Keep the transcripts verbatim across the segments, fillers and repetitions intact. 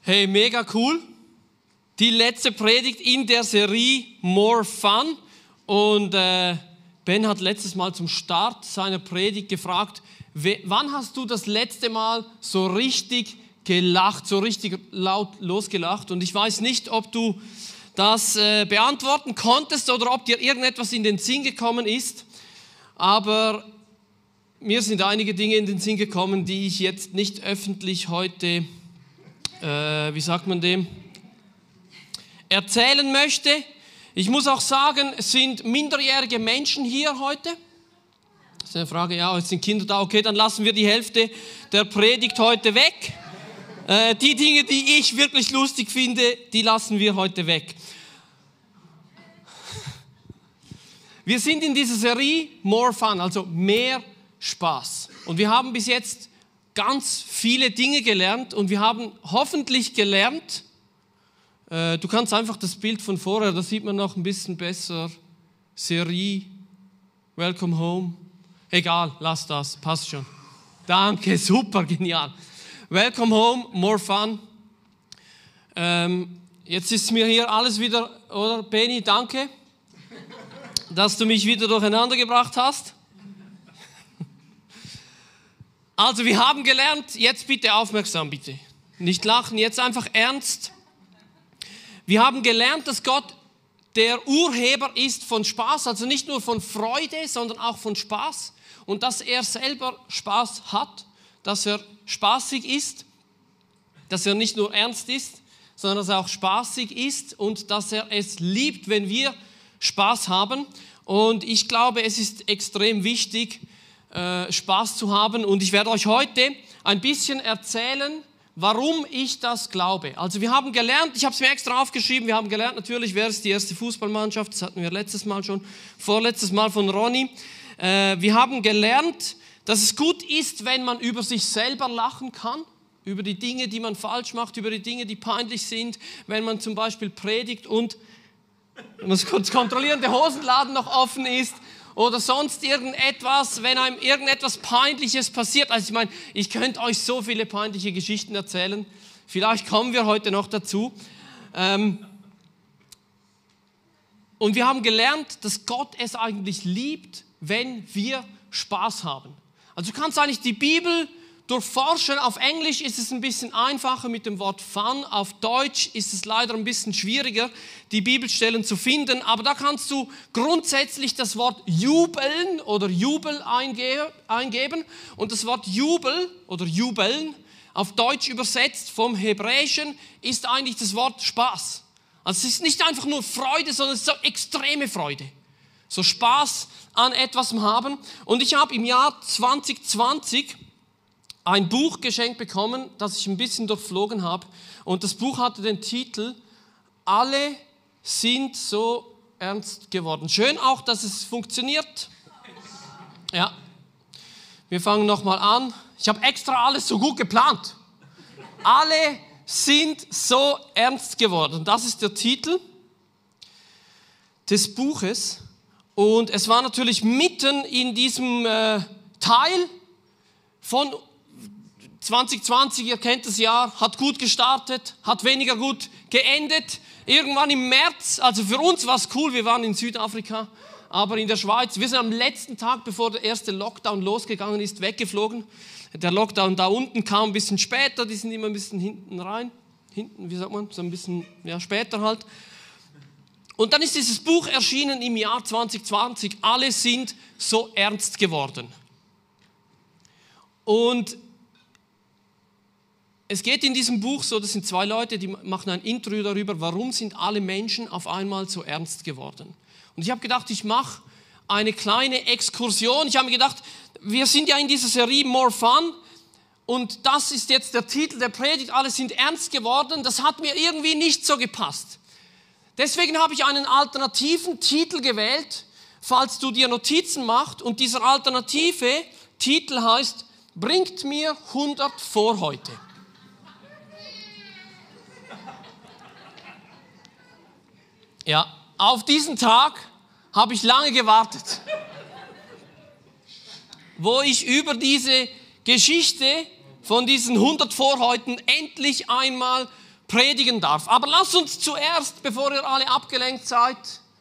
Hey, mega cool. Die letzte Predigt in der Serie More Fun. Und äh, Ben hat letztes Mal zum Start seiner Predigt gefragt, wann hast du das letzte Mal so richtig gelacht, so richtig laut losgelacht? Und ich weiß nicht, ob du das äh, beantworten konntest oder ob dir irgendetwas in den Sinn gekommen ist. Aber mir sind einige Dinge in den Sinn gekommen, die ich jetzt nicht öffentlich heute, äh, wie sagt man dem, erzählen möchte. Ich muss auch sagen, es sind minderjährige Menschen hier heute. Das ist eine Frage, ja, jetzt sind Kinder da, okay, dann lassen wir die Hälfte der Predigt heute weg. Äh, die Dinge, die ich wirklich lustig finde, die lassen wir heute weg. Wir sind in dieser Serie More Fun, also mehr Spaß. Und wir haben bis jetzt ganz viele Dinge gelernt und wir haben hoffentlich gelernt, äh, du kannst einfach das Bild von vorher, da sieht man noch ein bisschen besser, Serie, Welcome Home, egal, lass das, passt schon. Danke, super, genial. Welcome Home, More Fun. Ähm, jetzt ist mir hier alles wieder, oder Benny, danke, dass du mich wieder durcheinander gebracht hast. Also wir haben gelernt, jetzt bitte aufmerksam, bitte. Nicht lachen, jetzt einfach ernst. Wir haben gelernt, dass Gott der Urheber ist von Spaß, also nicht nur von Freude, sondern auch von Spaß. Und dass er selber Spaß hat, dass er spaßig ist, dass er nicht nur ernst ist, sondern dass er auch spaßig ist und dass er es liebt, wenn wir Spaß haben. Und ich glaube, es ist extrem wichtig, Spaß zu haben. Und ich werde euch heute ein bisschen erzählen, warum ich das glaube. Also wir haben gelernt, ich habe es mir extra aufgeschrieben, wir haben gelernt natürlich, wer ist die erste Fußballmannschaft, das hatten wir letztes Mal schon, vorletztes Mal von Ronny. Wir haben gelernt, dass es gut ist, wenn man über sich selber lachen kann, über die Dinge, die man falsch macht, über die Dinge, die peinlich sind, wenn man zum Beispiel predigt und das kontrollieren, der Hosenladen noch offen ist, oder sonst irgendetwas, wenn einem irgendetwas Peinliches passiert. Also ich meine, ich könnte euch so viele peinliche Geschichten erzählen. Vielleicht kommen wir heute noch dazu. Ähm und wir haben gelernt, dass Gott es eigentlich liebt, wenn wir Spaß haben. Also du kannst eigentlich die Bibel durchforschen. Auf Englisch ist es ein bisschen einfacher mit dem Wort Fun. Auf Deutsch ist es leider ein bisschen schwieriger, die Bibelstellen zu finden. Aber da kannst du grundsätzlich das Wort jubeln oder Jubel eingeben. Und das Wort Jubel oder jubeln, auf Deutsch übersetzt vom Hebräischen, ist eigentlich das Wort Spaß. Also es ist nicht einfach nur Freude, sondern es ist so extreme Freude. So Spaß an etwas haben. Und ich habe im Jahr zwanzig zwanzig ein Buch geschenkt bekommen, das ich ein bisschen durchflogen habe. Und das Buch hatte den Titel Alle sind so ernst geworden. Schön auch, dass es funktioniert. Ja. Wir fangen nochmal an. Ich habe extra alles so gut geplant. Alle sind so ernst geworden. Das ist der Titel des Buches. Und es war natürlich mitten in diesem äh, Teil von zwanzig zwanzig, ihr kennt das Jahr, hat gut gestartet, hat weniger gut geendet. Irgendwann im März, also für uns war es cool, wir waren in Südafrika, aber in der Schweiz, wir sind am letzten Tag, bevor der erste Lockdown losgegangen ist, weggeflogen. Der Lockdown da unten kam ein bisschen später, die sind immer ein bisschen hinten rein, hinten, wie sagt man, so ein bisschen ja, später halt. Und dann ist dieses Buch erschienen im Jahr zwanzig zwanzig, alle sind so ernst geworden. Und es geht in diesem Buch so, das sind zwei Leute, die machen ein Intro darüber, warum sind alle Menschen auf einmal so ernst geworden. Und ich habe gedacht, ich mache eine kleine Exkursion. Ich habe mir gedacht, wir sind ja in dieser Serie More Fun und das ist jetzt der Titel der Predigt, alle sind ernst geworden. Das hat mir irgendwie nicht so gepasst. Deswegen habe ich einen alternativen Titel gewählt, falls du dir Notizen machst. Und dieser alternative Titel heißt, bringt mir hundert vor heute. Ja, auf diesen Tag habe ich lange gewartet, wo ich über diese Geschichte von diesen hundert Vorhäuten endlich einmal predigen darf. Aber lasst uns zuerst, bevor ihr alle abgelenkt seid,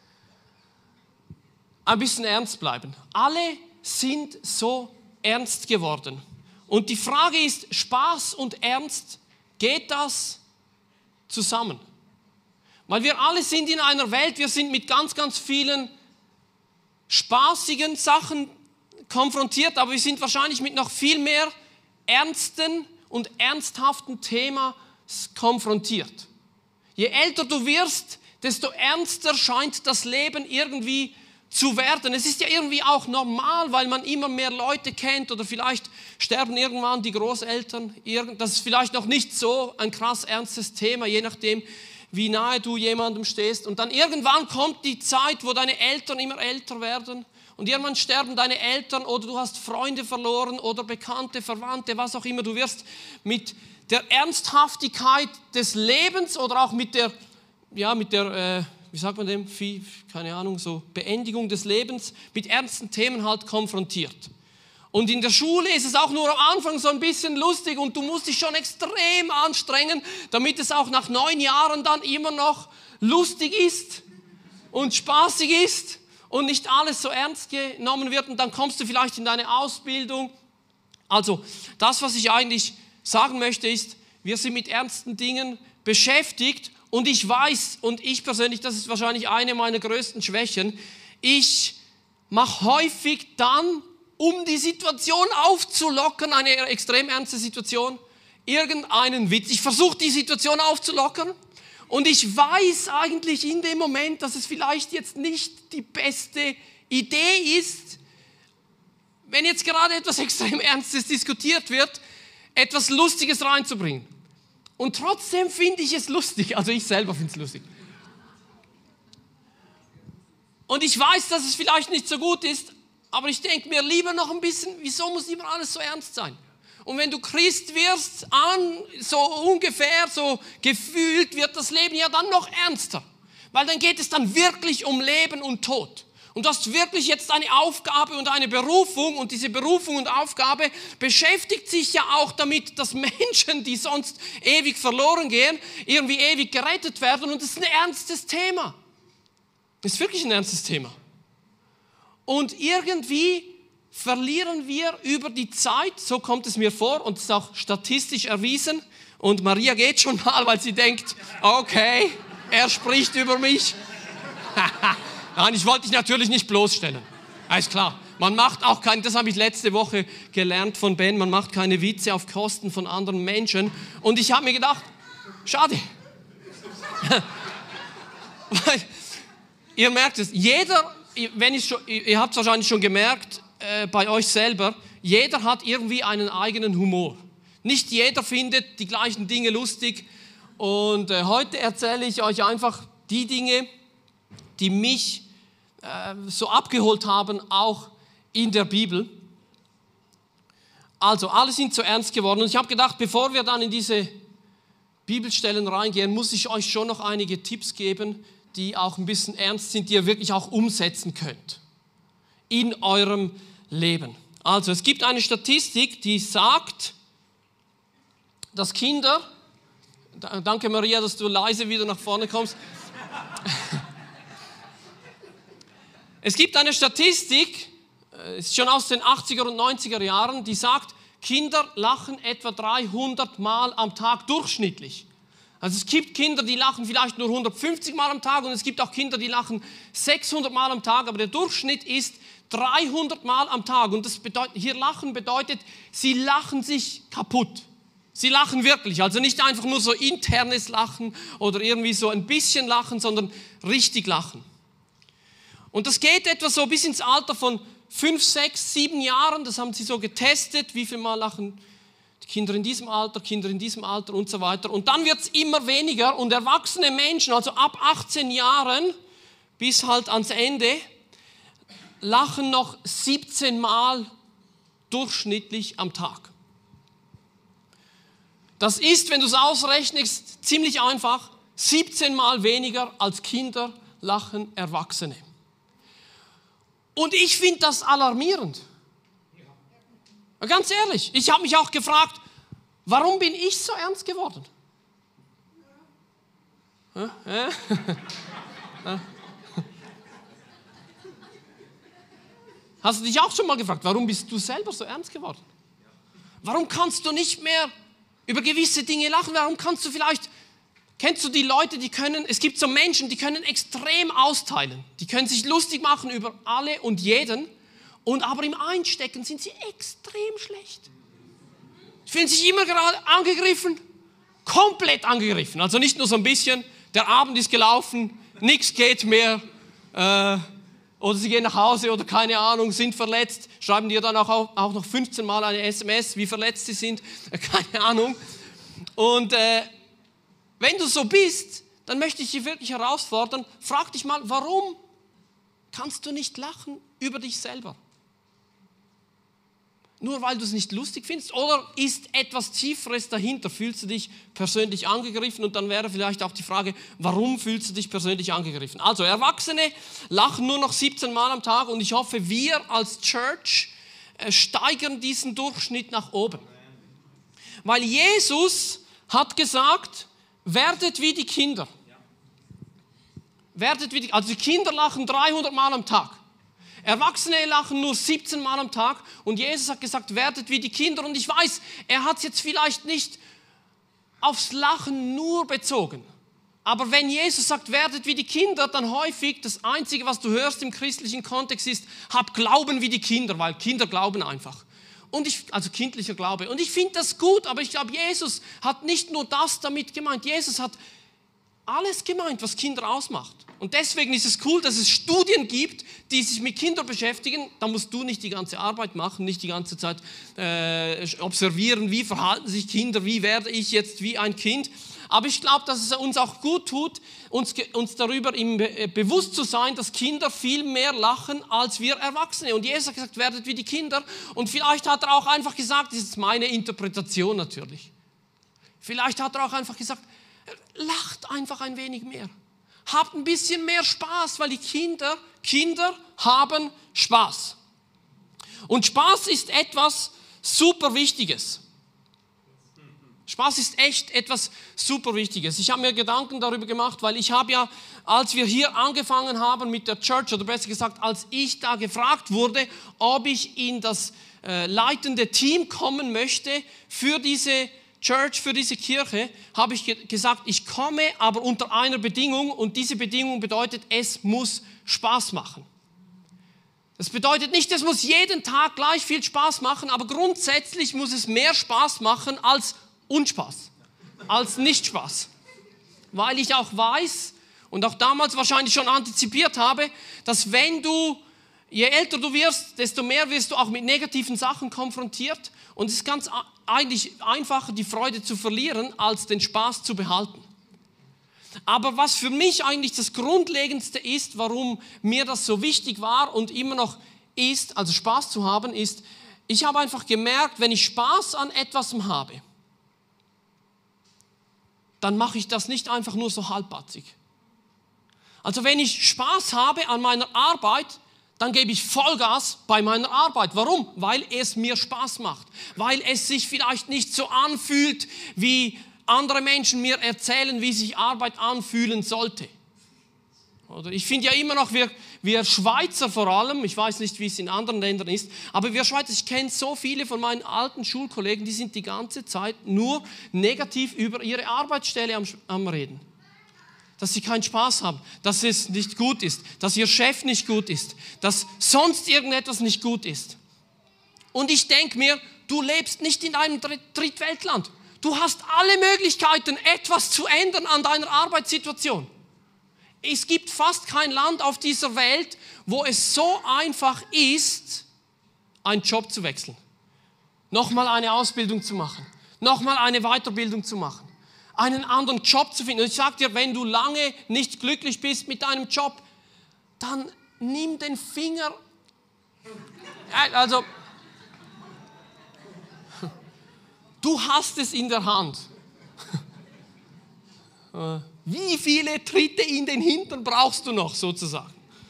ein bisschen ernst bleiben. Alle sind so ernst geworden. Und die Frage ist, Spaß und Ernst, geht das zusammen? Weil wir alle sind in einer Welt, wir sind mit ganz, ganz vielen spaßigen Sachen konfrontiert, aber wir sind wahrscheinlich mit noch viel mehr ernsten und ernsthaften Themen konfrontiert. Je älter du wirst, desto ernster scheint das Leben irgendwie zu werden. Es ist ja irgendwie auch normal, weil man immer mehr Leute kennt oder vielleicht sterben irgendwann die Großeltern. Das ist vielleicht noch nicht so ein krass ernstes Thema, je nachdem, wie nahe du jemandem stehst. Und dann irgendwann kommt die Zeit, wo deine Eltern immer älter werden und irgendwann sterben deine Eltern oder du hast Freunde verloren oder Bekannte, Verwandte, was auch immer. Du wirst mit der Ernsthaftigkeit des Lebens oder auch mit der, ja, mit der, äh, wie sagt man dem, keine Ahnung, so Beendigung des Lebens, mit ernsten Themen halt konfrontiert. Und in der Schule ist es auch nur am Anfang so ein bisschen lustig und du musst dich schon extrem anstrengen, damit es auch nach neun Jahren dann immer noch lustig ist und spaßig ist und nicht alles so ernst genommen wird. Und dann kommst du vielleicht in deine Ausbildung. Also das, was ich eigentlich sagen möchte, ist, wir sind mit ernsten Dingen beschäftigt. Und ich weiß, und ich persönlich, das ist wahrscheinlich eine meiner größten Schwächen, ich mache häufig dann, um die Situation aufzulockern, eine extrem ernste Situation, irgendeinen Witz. Ich versuche die Situation aufzulockern und ich weiß eigentlich in dem Moment, dass es vielleicht jetzt nicht die beste Idee ist, wenn jetzt gerade etwas extrem Ernstes diskutiert wird, etwas Lustiges reinzubringen. Und trotzdem finde ich es lustig, also ich selber finde es lustig. Und ich weiß, dass es vielleicht nicht so gut ist, aber ich denke mir lieber noch ein bisschen, wieso muss immer alles so ernst sein? Und wenn du Christ wirst, an, so ungefähr, so gefühlt, wird das Leben ja dann noch ernster. Weil dann geht es dann wirklich um Leben und Tod. Und du hast wirklich jetzt eine Aufgabe und eine Berufung und diese Berufung und Aufgabe beschäftigt sich ja auch damit, dass Menschen, die sonst ewig verloren gehen, irgendwie ewig gerettet werden und das ist ein ernstes Thema. Das ist wirklich ein ernstes Thema. Und irgendwie verlieren wir über die Zeit, so kommt es mir vor und es ist auch statistisch erwiesen und Maria geht schon mal, weil sie denkt, okay, er spricht über mich. Nein, ich wollte dich natürlich nicht bloßstellen. Alles klar. Man macht auch kein, das habe ich letzte Woche gelernt von Ben, man macht keine Witze auf Kosten von anderen Menschen. Und ich habe mir gedacht, schade. Weil, ihr merkt es, jeder, wenn ich schon, ihr habt es wahrscheinlich schon gemerkt, äh, bei euch selber, jeder hat irgendwie einen eigenen Humor. Nicht jeder findet die gleichen Dinge lustig. Und äh, heute erzähle ich euch einfach die Dinge, die mich äh, so abgeholt haben, auch in der Bibel. Also, alle sind so ernst geworden. Und ich habe gedacht, bevor wir dann in diese Bibelstellen reingehen, muss ich euch schon noch einige Tipps geben, die auch ein bisschen ernst sind, die ihr wirklich auch umsetzen könnt in eurem Leben. Also, es gibt eine Statistik, die sagt, dass Kinder, danke Maria, dass du leise wieder nach vorne kommst. Es gibt eine Statistik, ist schon aus den achtziger und neunziger Jahren, die sagt, Kinder lachen etwa dreihundert Mal am Tag durchschnittlich. Also es gibt Kinder, die lachen vielleicht nur hundertfünfzig Mal am Tag und es gibt auch Kinder, die lachen sechshundert Mal am Tag, aber der Durchschnitt ist dreihundert Mal am Tag. Und das bedeutet, hier lachen bedeutet, sie lachen sich kaputt. Sie lachen wirklich, also nicht einfach nur so internes Lachen oder irgendwie so ein bisschen Lachen, sondern richtig Lachen. Und das geht etwa so bis ins Alter von fünf, sechs, sieben Jahren, das haben sie so getestet, wie viel Mal lachen die Kinder in diesem Alter, Kinder in diesem Alter und so weiter. Und dann wird es immer weniger und erwachsene Menschen, also ab achtzehn Jahren bis halt ans Ende, lachen noch siebzehn Mal durchschnittlich am Tag. Das ist, wenn du es ausrechnest, ziemlich einfach, siebzehn Mal weniger als Kinder lachen Erwachsene. Und ich finde das alarmierend. Ganz ehrlich, ich habe mich auch gefragt, warum bin ich so ernst geworden? Hast du dich auch schon mal gefragt, warum bist du selber so ernst geworden? Warum kannst du nicht mehr über gewisse Dinge lachen? Warum kannst du vielleicht, kennst du die Leute, die können, es gibt so Menschen, die können extrem austeilen. Die können sich lustig machen über alle und jeden. Und aber im Einstecken sind sie extrem schlecht. Sie fühlen sich immer gerade angegriffen, komplett angegriffen. Also nicht nur so ein bisschen, der Abend ist gelaufen, nichts geht mehr. Äh, oder sie gehen nach Hause oder keine Ahnung, sind verletzt, schreiben dir dann auch, auch noch fünfzehn Mal eine S M S, wie verletzt sie sind, äh, keine Ahnung. Und äh, wenn du so bist, dann möchte ich dich wirklich herausfordern, frag dich mal, warum kannst du nicht lachen über dich selber? Nur weil du es nicht lustig findest? Oder ist etwas Tieferes dahinter? Fühlst du dich persönlich angegriffen? Und dann wäre vielleicht auch die Frage, warum fühlst du dich persönlich angegriffen? Also Erwachsene lachen nur noch siebzehn Mal am Tag und ich hoffe, wir als Church steigern diesen Durchschnitt nach oben. Weil Jesus hat gesagt, werdet wie die Kinder. Werdet wie die, also die Kinder lachen dreihundert Mal am Tag. Erwachsene lachen nur siebzehn Mal am Tag und Jesus hat gesagt, werdet wie die Kinder. Und ich weiß, er hat es jetzt vielleicht nicht aufs Lachen nur bezogen. Aber wenn Jesus sagt, werdet wie die Kinder, dann häufig das Einzige, was du hörst im christlichen Kontext ist, hab Glauben wie die Kinder, weil Kinder glauben einfach. Und ich, also kindlicher Glaube. Und ich finde das gut, aber ich glaube, Jesus hat nicht nur das damit gemeint. Jesus hat alles gemeint, was Kinder ausmacht. Und deswegen ist es cool, dass es Studien gibt, die sich mit Kindern beschäftigen. Da musst du nicht die ganze Arbeit machen, nicht die ganze Zeit äh, observieren, wie verhalten sich Kinder, wie werde ich jetzt wie ein Kind. Aber ich glaube, dass es uns auch gut tut, uns, uns darüber im, äh, bewusst zu sein, dass Kinder viel mehr lachen als wir Erwachsene. Und Jesus hat gesagt, werdet wie die Kinder. Und vielleicht hat er auch einfach gesagt, das ist meine Interpretation natürlich. Vielleicht hat er auch einfach gesagt, lacht einfach ein wenig mehr. Habt ein bisschen mehr Spaß, weil die Kinder, Kinder haben Spaß. Und Spaß ist etwas super Wichtiges. Spaß ist echt etwas super Wichtiges. Ich habe mir Gedanken darüber gemacht, weil ich habe ja, als wir hier angefangen haben mit der Church, oder besser gesagt, als ich da gefragt wurde, ob ich in das äh, leitende Team kommen möchte für diese Church, für diese Kirche, habe ich ge- gesagt, ich komme, aber unter einer Bedingung, und diese Bedingung bedeutet, es muss Spaß machen. Das bedeutet nicht, es muss jeden Tag gleich viel Spaß machen, aber grundsätzlich muss es mehr Spaß machen als Unspaß, als Nichtspaß. Weil ich auch weiß und auch damals wahrscheinlich schon antizipiert habe, dass wenn du, je älter du wirst, desto mehr wirst du auch mit negativen Sachen konfrontiert. Und es ist ganz eigentlich einfacher, die Freude zu verlieren, als den Spaß zu behalten. Aber was für mich eigentlich das Grundlegendste ist, warum mir das so wichtig war und immer noch ist, also Spaß zu haben, ist, ich habe einfach gemerkt, wenn ich Spaß an etwas habe, dann mache ich das nicht einfach nur so halbpatzig. Also wenn ich Spaß habe an meiner Arbeit, dann gebe ich Vollgas bei meiner Arbeit. Warum? Weil es mir Spaß macht. Weil es sich vielleicht nicht so anfühlt, wie andere Menschen mir erzählen, wie sich Arbeit anfühlen sollte. Oder ich finde ja immer noch, wir, wir Schweizer vor allem, ich weiß nicht, wie es in anderen Ländern ist, aber wir Schweizer, ich kenne so viele von meinen alten Schulkollegen, die sind die ganze Zeit nur negativ über ihre Arbeitsstelle am, am Reden. Dass sie keinen Spaß haben, dass es nicht gut ist, dass ihr Chef nicht gut ist, dass sonst irgendetwas nicht gut ist. Und ich denke mir, du lebst nicht in einem Drittweltland. Du hast alle Möglichkeiten, etwas zu ändern an deiner Arbeitssituation. Es gibt fast kein Land auf dieser Welt, wo es so einfach ist, einen Job zu wechseln. Nochmal eine Ausbildung zu machen, nochmal eine Weiterbildung zu machen, einen anderen Job zu finden. Und ich sage dir, wenn du lange nicht glücklich bist mit deinem Job, dann nimm den Finger, also du hast es in der Hand. Wie viele Tritte in den Hintern brauchst du noch sozusagen?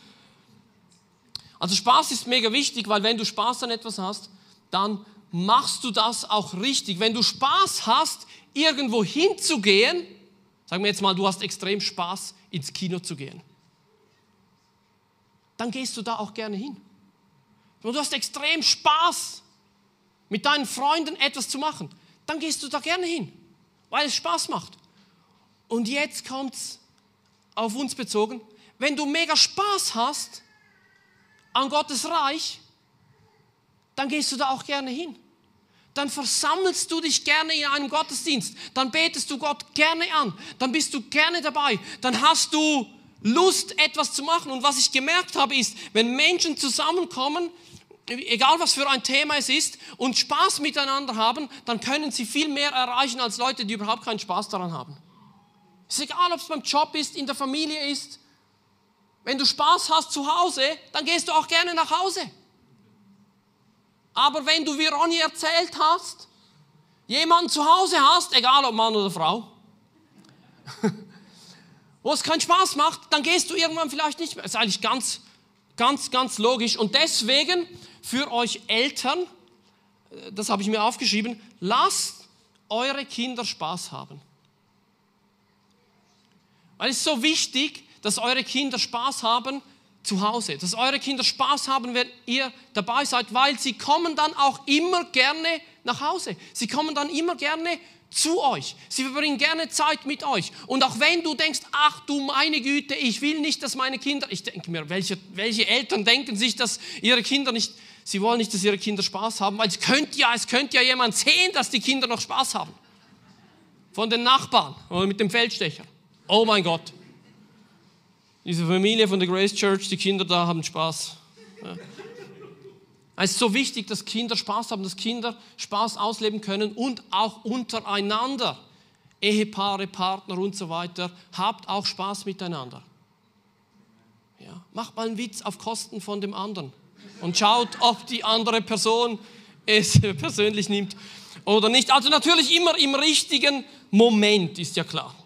Also Spaß ist mega wichtig, weil wenn du Spaß an etwas hast, dann machst du das auch richtig. Wenn du Spaß hast, irgendwo hinzugehen, Sagen wir jetzt mal, du hast extrem Spaß, ins Kino zu gehen. Dann gehst du da auch gerne hin. Und du hast extrem Spaß, mit deinen Freunden etwas zu machen. Dann gehst du da gerne hin, weil es Spaß macht. Und jetzt kommt es auf uns bezogen. Wenn du mega Spaß hast an Gottes Reich, dann gehst du da auch gerne hin. Dann versammelst du dich gerne in einem Gottesdienst. Dann betest du Gott gerne an. Dann bist du gerne dabei. Dann hast du Lust, etwas zu machen. Und was ich gemerkt habe, ist, wenn Menschen zusammenkommen, egal was für ein Thema es ist, und Spaß miteinander haben, dann können sie viel mehr erreichen als Leute, die überhaupt keinen Spaß daran haben. Es ist egal, ob es beim Job ist, in der Familie ist. Wenn du Spaß hast zu Hause, dann gehst du auch gerne nach Hause. Aber wenn du, wie Ronny erzählt hast, jemanden zu Hause hast, egal ob Mann oder Frau, wo es keinen Spaß macht, dann gehst du irgendwann vielleicht nicht mehr. Das ist eigentlich ganz, ganz, ganz logisch. Und deswegen für euch Eltern, das habe ich mir aufgeschrieben, lasst eure Kinder Spaß haben. Weil es ist so wichtig, dass eure Kinder Spaß haben zu Hause, dass eure Kinder Spaß haben, wenn ihr dabei seid, weil sie kommen dann auch immer gerne nach Hause. Sie kommen dann immer gerne zu euch. Sie verbringen gerne Zeit mit euch. Und auch wenn du denkst, ach du meine Güte, ich will nicht, dass meine Kinder, ich denke mir, welche, welche Eltern denken sich, dass ihre Kinder nicht, sie wollen nicht, dass ihre Kinder Spaß haben, weil es könnte ja, es könnte ja jemand sehen, dass die Kinder noch Spaß haben. Von den Nachbarn oder mit dem Feldstecher. Oh mein Gott. Diese Familie von der Grace Church, die Kinder da haben Spaß. Ja. Es ist so wichtig, dass Kinder Spaß haben, dass Kinder Spaß ausleben können und auch untereinander. Ehepaare, Partner und so weiter. Habt auch Spaß miteinander. Ja. Macht mal einen Witz auf Kosten von dem anderen und schaut, ob die andere Person es persönlich nimmt oder nicht. Also natürlich immer im richtigen Moment, ist ja klar.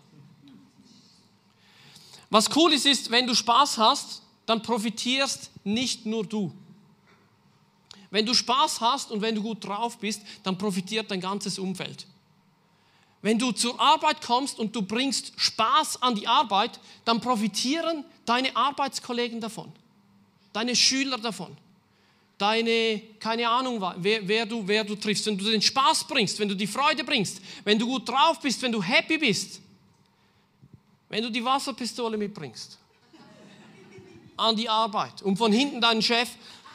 Was cool ist, ist, wenn du Spaß hast, dann profitierst nicht nur du. Wenn du Spaß hast und wenn du gut drauf bist, dann profitiert dein ganzes Umfeld. Wenn du zur Arbeit kommst und du bringst Spaß an die Arbeit, dann profitieren deine Arbeitskollegen davon, deine Schüler davon, deine, keine Ahnung, wer, wer, du, wer du triffst. Wenn du den Spaß bringst, wenn du die Freude bringst, wenn du gut drauf bist, wenn du happy bist, wenn du die Wasserpistole mitbringst an die Arbeit und von hinten deinen Chef,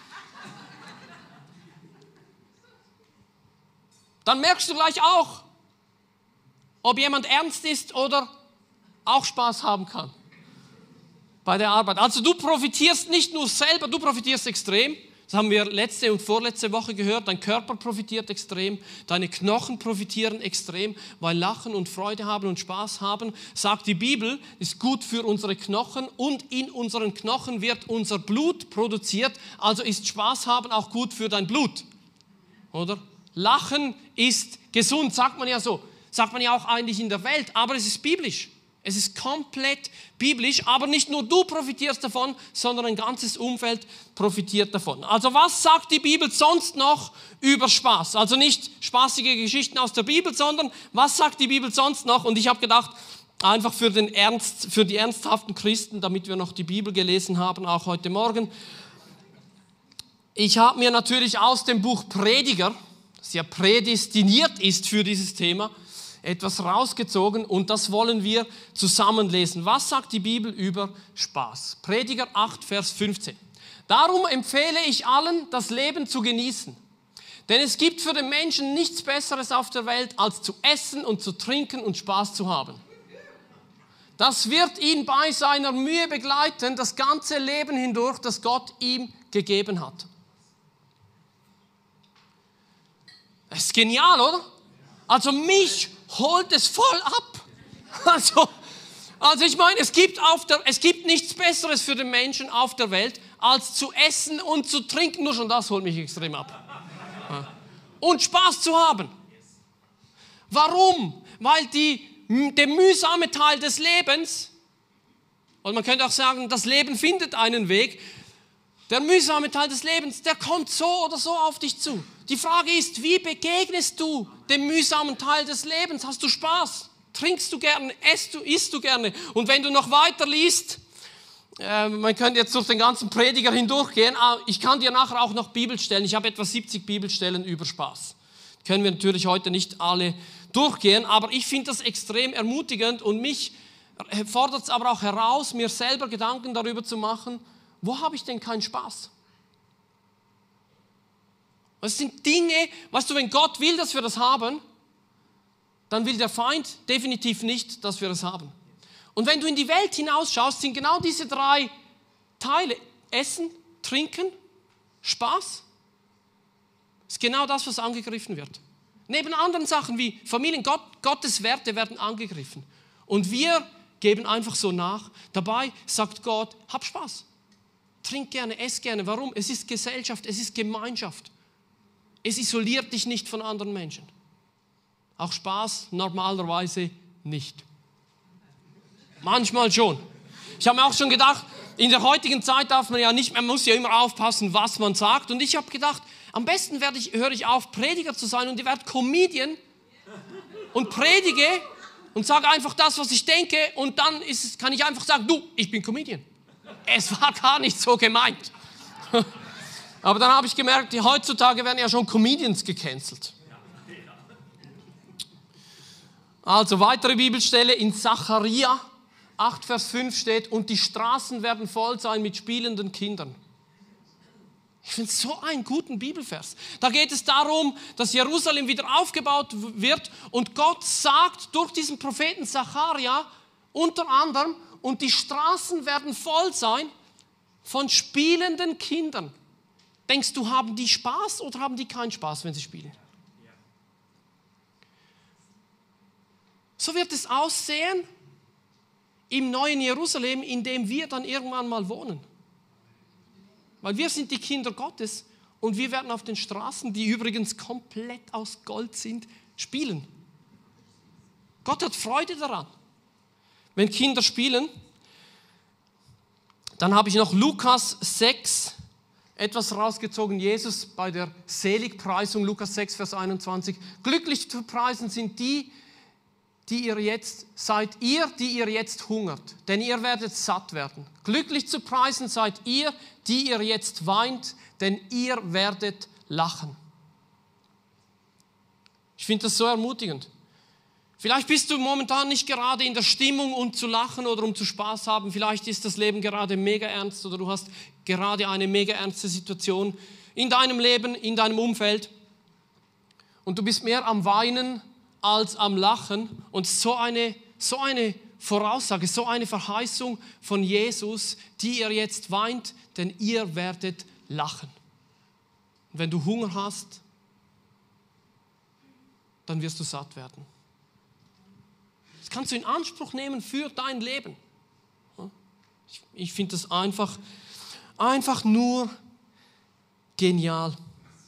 dann merkst du gleich auch, ob jemand ernst ist oder auch Spaß haben kann bei der Arbeit. Also du profitierst nicht nur selber, du profitierst extrem. Das haben wir letzte und vorletzte Woche gehört. Dein Körper profitiert extrem, deine Knochen profitieren extrem, weil Lachen und Freude haben und Spaß haben, sagt die Bibel, ist gut für unsere Knochen und in unseren Knochen wird unser Blut produziert, also ist Spaß haben auch gut für dein Blut, oder? Lachen ist gesund, sagt man ja so, sagt man ja auch eigentlich in der Welt, aber es ist biblisch. Es ist komplett biblisch, aber nicht nur du profitierst davon, sondern ein ganzes Umfeld profitiert davon. Also was sagt die Bibel sonst noch über Spaß? Also nicht spaßige Geschichten aus der Bibel, sondern was sagt die Bibel sonst noch? Und ich habe gedacht, einfach für, den Ernst, für die ernsthaften Christen, damit wir noch die Bibel gelesen haben, auch heute Morgen. Ich habe mir natürlich aus dem Buch Prediger, das ja prädestiniert ist für dieses Thema, etwas rausgezogen und das wollen wir zusammenlesen. Was sagt die Bibel über Spaß? Prediger acht, Vers fünfzehn. Darum empfehle ich allen, das Leben zu genießen. Denn es gibt für den Menschen nichts Besseres auf der Welt, als zu essen und zu trinken und Spaß zu haben. Das wird ihn bei seiner Mühe begleiten, das ganze Leben hindurch, das Gott ihm gegeben hat. Das ist genial, oder? Also mich holt es voll ab. Also, also ich meine, es gibt, auf der, es gibt nichts Besseres für den Menschen auf der Welt, als zu essen und zu trinken. Nur schon das holt mich extrem ab. Und Spaß zu haben. Warum? Weil die, der mühsame Teil des Lebens, und man könnte auch sagen, das Leben findet einen Weg, der mühsame Teil des Lebens, der kommt so oder so auf dich zu. Die Frage ist, wie begegnest du dem mühsamen Teil des Lebens? Hast du Spaß? Trinkst du gerne? Esst du, isst du gerne? Und wenn du noch weiter liest, äh, man könnte jetzt durch den ganzen Prediger hindurchgehen, ich kann dir nachher auch noch Bibelstellen, ich habe etwa siebzig Bibelstellen über Spaß. Können wir natürlich heute nicht alle durchgehen, aber ich finde das extrem ermutigend und mich fordert es aber auch heraus, mir selber Gedanken darüber zu machen, wo habe ich denn keinen Spaß? Es sind Dinge, weißt du, wenn Gott will, dass wir das haben, dann will der Feind definitiv nicht, dass wir das haben. Und wenn du in die Welt hinausschaust, sind genau diese drei Teile, Essen, Trinken, Spaß, ist genau das, was angegriffen wird. Neben anderen Sachen wie Familien, Gott, Gottes Werte werden angegriffen. Und wir geben einfach so nach. Dabei sagt Gott, hab Spaß. Trink gerne, ess gerne. Warum? Es ist Gesellschaft, es ist Gemeinschaft. Es isoliert dich nicht von anderen Menschen. Auch Spaß normalerweise nicht. Manchmal schon. Ich habe mir auch schon gedacht, in der heutigen Zeit darf man ja nicht, man muss ja immer aufpassen, was man sagt. Und ich habe gedacht, am besten werde ich, höre ich auf, Prediger zu sein und ich werde Comedian und predige und sage einfach das, was ich denke und dann ist es, kann ich einfach sagen, du, ich bin Comedian. Es war gar nicht so gemeint. Aber dann habe ich gemerkt, die heutzutage werden ja schon Comedians gecancelt. Also weitere Bibelstelle in Sacharja acht, Vers fünf steht, und die Straßen werden voll sein mit spielenden Kindern. Ich finde so einen guten Bibelvers. Da geht es darum, dass Jerusalem wieder aufgebaut wird und Gott sagt durch diesen Propheten Sacharja unter anderem, und die Straßen werden voll sein von spielenden Kindern. Denkst du, haben die Spaß oder haben die keinen Spaß, wenn sie spielen? So wird es aussehen im neuen Jerusalem, in dem wir dann irgendwann mal wohnen. Weil wir sind die Kinder Gottes und wir werden auf den Straßen, die übrigens komplett aus Gold sind, spielen. Gott hat Freude daran. Wenn Kinder spielen, dann habe ich noch Lukas sechs etwas rausgezogen. Jesus bei der Seligpreisung, Lukas sechs, Vers einundzwanzig. Glücklich zu preisen sind die, die ihr jetzt, seid ihr, die ihr jetzt hungert, denn ihr werdet satt werden. Glücklich zu preisen seid ihr, die ihr jetzt weint, denn ihr werdet lachen. Ich finde das so ermutigend. Vielleicht bist du momentan nicht gerade in der Stimmung, um zu lachen oder um zu Spaß haben. Vielleicht ist das Leben gerade mega ernst oder du hast gerade eine mega ernste Situation in deinem Leben, in deinem Umfeld. Und du bist mehr am Weinen als am Lachen. Und so eine, so eine Voraussage, so eine Verheißung von Jesus, die ihr jetzt weint, denn ihr werdet lachen. Und wenn du Hunger hast, dann wirst du satt werden. Das kannst du in Anspruch nehmen für dein Leben. Ich, ich finde das einfach, einfach nur genial.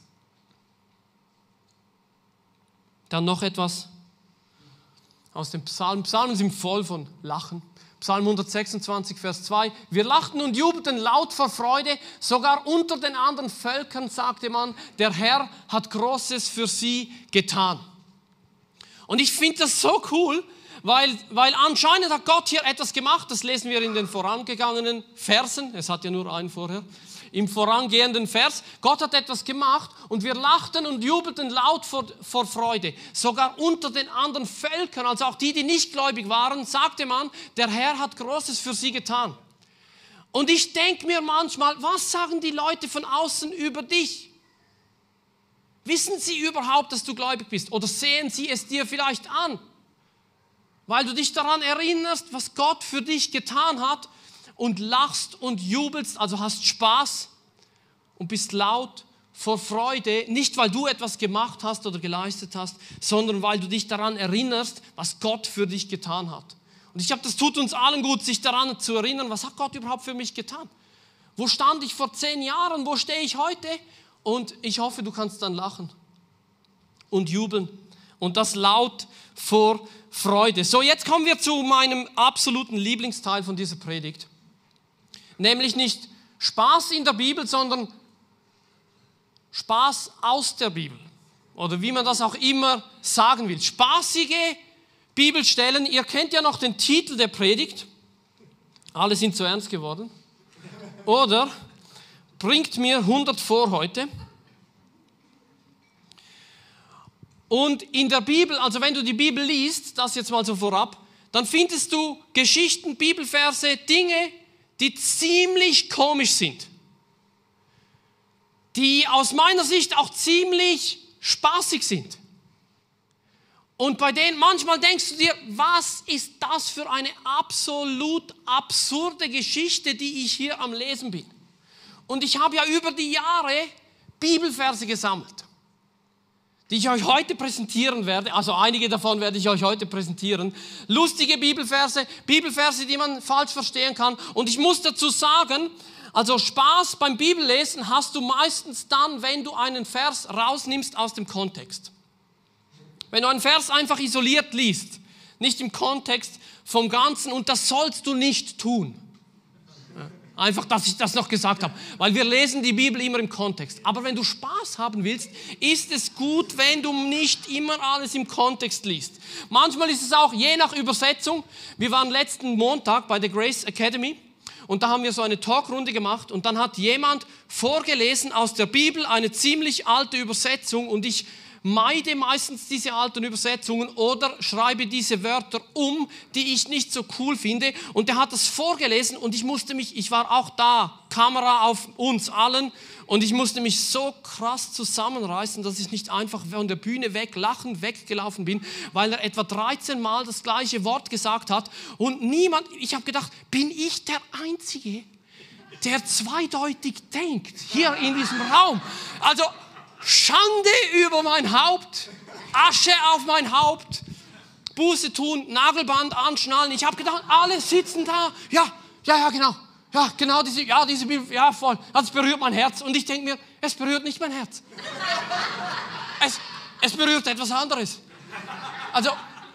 Dann noch etwas aus dem Psalm. Psalmen sind voll von Lachen. Psalm hundertsechsundzwanzig, Vers zwei. Wir lachten und jubelten laut vor Freude. Sogar unter den anderen Völkern sagte man, der Herr hat Großes für sie getan. Und ich finde das so cool, weil, weil anscheinend hat Gott hier etwas gemacht. Das lesen wir in den vorangegangenen Versen. Es hat ja nur einen vorher. Im vorangehenden Vers, Gott hat etwas gemacht und wir lachten und jubelten laut vor, vor Freude. Sogar unter den anderen Völkern, also auch die, die nicht gläubig waren, sagte man, der Herr hat Großes für sie getan. Und ich denke mir manchmal, was sagen die Leute von außen über dich? Wissen sie überhaupt, dass du gläubig bist? Oder sehen sie es dir vielleicht an? Weil du dich daran erinnerst, was Gott für dich getan hat, und lachst und jubelst, also hast Spaß und bist laut vor Freude, nicht weil du etwas gemacht hast oder geleistet hast, sondern weil du dich daran erinnerst, was Gott für dich getan hat. Und ich glaube, das tut uns allen gut, sich daran zu erinnern, was hat Gott überhaupt für mich getan? Wo stand ich vor zehn Jahren, wo stehe ich heute? Und ich hoffe, du kannst dann lachen und jubeln und das laut vor Freude. So, jetzt kommen wir zu meinem absoluten Lieblingsteil von dieser Predigt. Nämlich nicht Spaß in der Bibel, sondern Spaß aus der Bibel. Oder wie man das auch immer sagen will. Spaßige Bibelstellen. Ihr kennt ja noch den Titel der Predigt. Alle sind zu ernst geworden. Oder bringt mir hundert vor heute. Und in der Bibel, also wenn du die Bibel liest, das jetzt mal so vorab, dann findest du Geschichten, Bibelverse, Dinge, die ziemlich komisch sind. Die aus meiner Sicht auch ziemlich spaßig sind. Und bei denen manchmal denkst du dir, was ist das für eine absolut absurde Geschichte, die ich hier am Lesen bin. Und ich habe ja über die Jahre Bibelverse gesammelt, die ich euch heute präsentieren werde. Also einige davon werde ich euch heute präsentieren. Lustige Bibelverse, Bibelverse, die man falsch verstehen kann. Und ich muss dazu sagen, also Spaß beim Bibellesen hast du meistens dann, wenn du einen Vers rausnimmst aus dem Kontext. Wenn du einen Vers einfach isoliert liest, nicht im Kontext vom Ganzen, und das sollst du nicht tun. Einfach, dass ich das noch gesagt habe, weil wir lesen die Bibel immer im Kontext. Aber wenn du Spaß haben willst, ist es gut, wenn du nicht immer alles im Kontext liest. Manchmal ist es auch je nach Übersetzung. Wir waren letzten Montag bei der Grace Academy und da haben wir so eine Talkrunde gemacht und dann hat jemand vorgelesen aus der Bibel eine ziemlich alte Übersetzung und ich meide meistens diese alten Übersetzungen oder schreibe diese Wörter um, die ich nicht so cool finde. Und der hat das vorgelesen und ich musste mich, ich war auch da, Kamera auf uns allen, und ich musste mich so krass zusammenreißen, dass ich nicht einfach von der Bühne weg, lachend weggelaufen bin, weil er etwa dreizehn Mal das gleiche Wort gesagt hat und niemand, ich habe gedacht, bin ich der Einzige, der zweideutig denkt, hier in diesem Raum? Also, Schande über mein Haupt, Asche auf mein Haupt, Buße tun, Nagelband anschnallen. Ich habe gedacht, alle sitzen da. Ja, ja, ja, genau. Ja, genau, diese, ja, diese Bibel, ja, voll. Das berührt mein Herz. Und ich denke mir, es berührt nicht mein Herz. Es, es berührt etwas anderes. Also,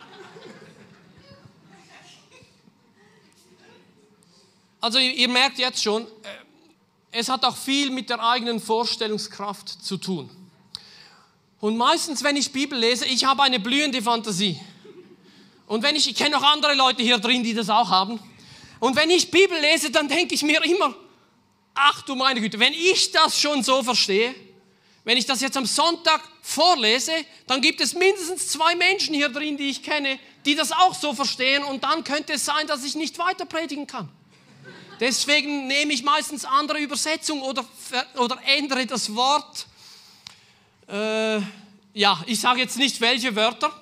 also ihr, ihr merkt jetzt schon, es hat auch viel mit der eigenen Vorstellungskraft zu tun. Und meistens, wenn ich Bibel lese, ich habe eine blühende Fantasie. Und wenn ich, ich kenne noch andere Leute hier drin, die das auch haben. Und wenn ich Bibel lese, dann denke ich mir immer, ach du meine Güte, wenn ich das schon so verstehe, wenn ich das jetzt am Sonntag vorlese, dann gibt es mindestens zwei Menschen hier drin, die ich kenne, die das auch so verstehen. Und dann könnte es sein, dass ich nicht weiter predigen kann. Deswegen nehme ich meistens andere Übersetzungen oder, oder ändere das Wort. Äh, ja, ich sage jetzt nicht welche Wörter.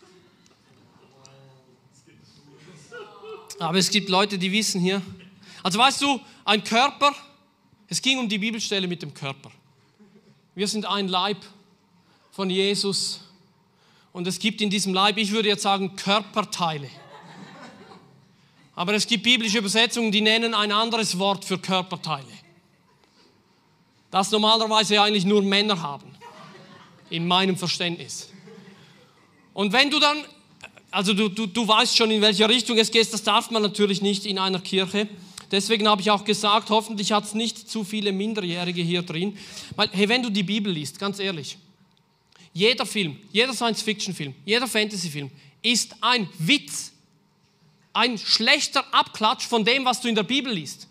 Aber es gibt Leute, die wissen hier. Also weißt du, ein Körper, es ging um die Bibelstelle mit dem Körper. Wir sind ein Leib von Jesus und es gibt in diesem Leib, ich würde jetzt sagen, Körperteile. Aber es gibt biblische Übersetzungen, die nennen ein anderes Wort für Körperteile. Das normalerweise eigentlich nur Männer haben, in meinem Verständnis. Und wenn du dann, also du, du, du weißt schon, in welche Richtung es geht, das darf man natürlich nicht in einer Kirche. Deswegen habe ich auch gesagt, hoffentlich hat es nicht zu viele Minderjährige hier drin. Weil, hey, wenn du die Bibel liest, ganz ehrlich, jeder Film, jeder Science-Fiction-Film, jeder Fantasy-Film ist ein Witz. Ein schlechter Abklatsch von dem, was du in der Bibel liest.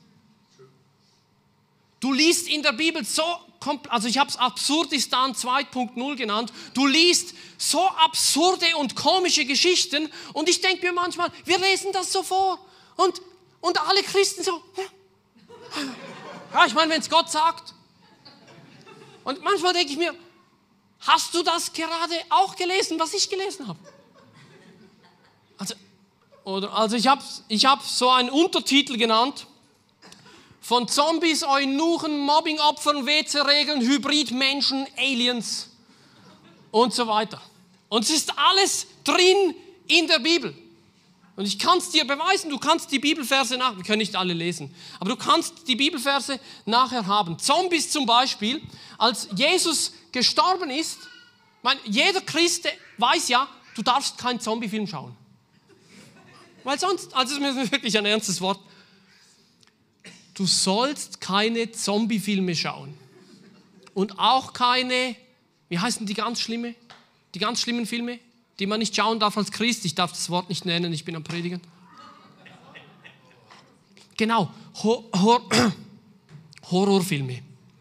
Du liest in der Bibel so, also ich habe es Absurdistan zwei Punkt null genannt, du liest so absurde und komische Geschichten und ich denke mir manchmal, wir lesen das so vor und, und alle Christen so, ja, ich meine, wenn es Gott sagt. Und manchmal denke ich mir, hast du das gerade auch gelesen, was ich gelesen habe? Also, Oder, also ich habe ich hab so einen Untertitel genannt, von Zombies, Eunuchen, Mobbingopfern, W C-Regeln, Hybridmenschen, Aliens und so weiter. Und es ist alles drin in der Bibel. Und ich kann es dir beweisen, du kannst die Bibelverse nach, wir können nicht alle lesen, aber du kannst die Bibelverse nachher haben. Zombies zum Beispiel, als Jesus gestorben ist, mein, jeder Christ weiß ja, du darfst keinen Zombiefilm schauen. Weil sonst, also das ist wirklich ein ernstes Wort, du sollst keine Zombie-Filme schauen. Und auch keine, wie heißen die ganz schlimme, die ganz schlimmen Filme? die man nicht schauen darf als Christ. Ich darf das Wort nicht nennen, ich bin am Predigen. Genau, Hor- Hor- Horrorfilme.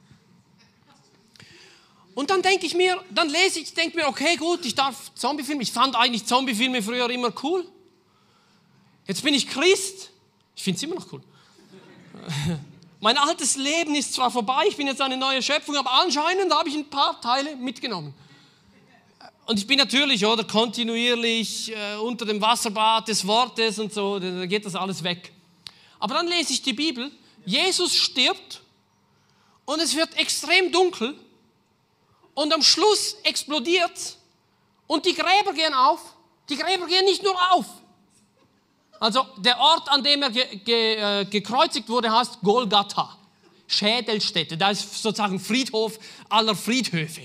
Und dann denke ich mir, dann lese ich, denke mir, okay, gut, ich darf Zombiefilme. Ich fand eigentlich Zombiefilme früher immer cool. Jetzt bin ich Christ. Ich finde es immer noch cool. Mein altes Leben ist zwar vorbei, ich bin jetzt eine neue Schöpfung, aber anscheinend habe ich ein paar Teile mitgenommen. Und ich bin natürlich, oder, kontinuierlich äh, unter dem Wasserbad des Wortes und so, da geht das alles weg. Aber dann lese ich die Bibel, Jesus stirbt und es wird extrem dunkel und am Schluss explodiert es und die Gräber gehen auf. Die Gräber gehen nicht nur auf. Also der Ort, an dem er ge, ge, äh, gekreuzigt wurde, heißt Golgatha, Schädelstätte. Da ist sozusagen Friedhof aller Friedhöfe.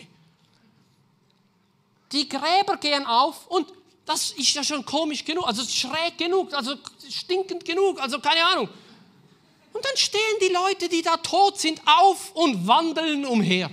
Die Gräber gehen auf und das ist ja schon komisch genug, also schräg genug, also stinkend genug, also keine Ahnung. Und dann stehen die Leute, die da tot sind, auf und wandeln umher.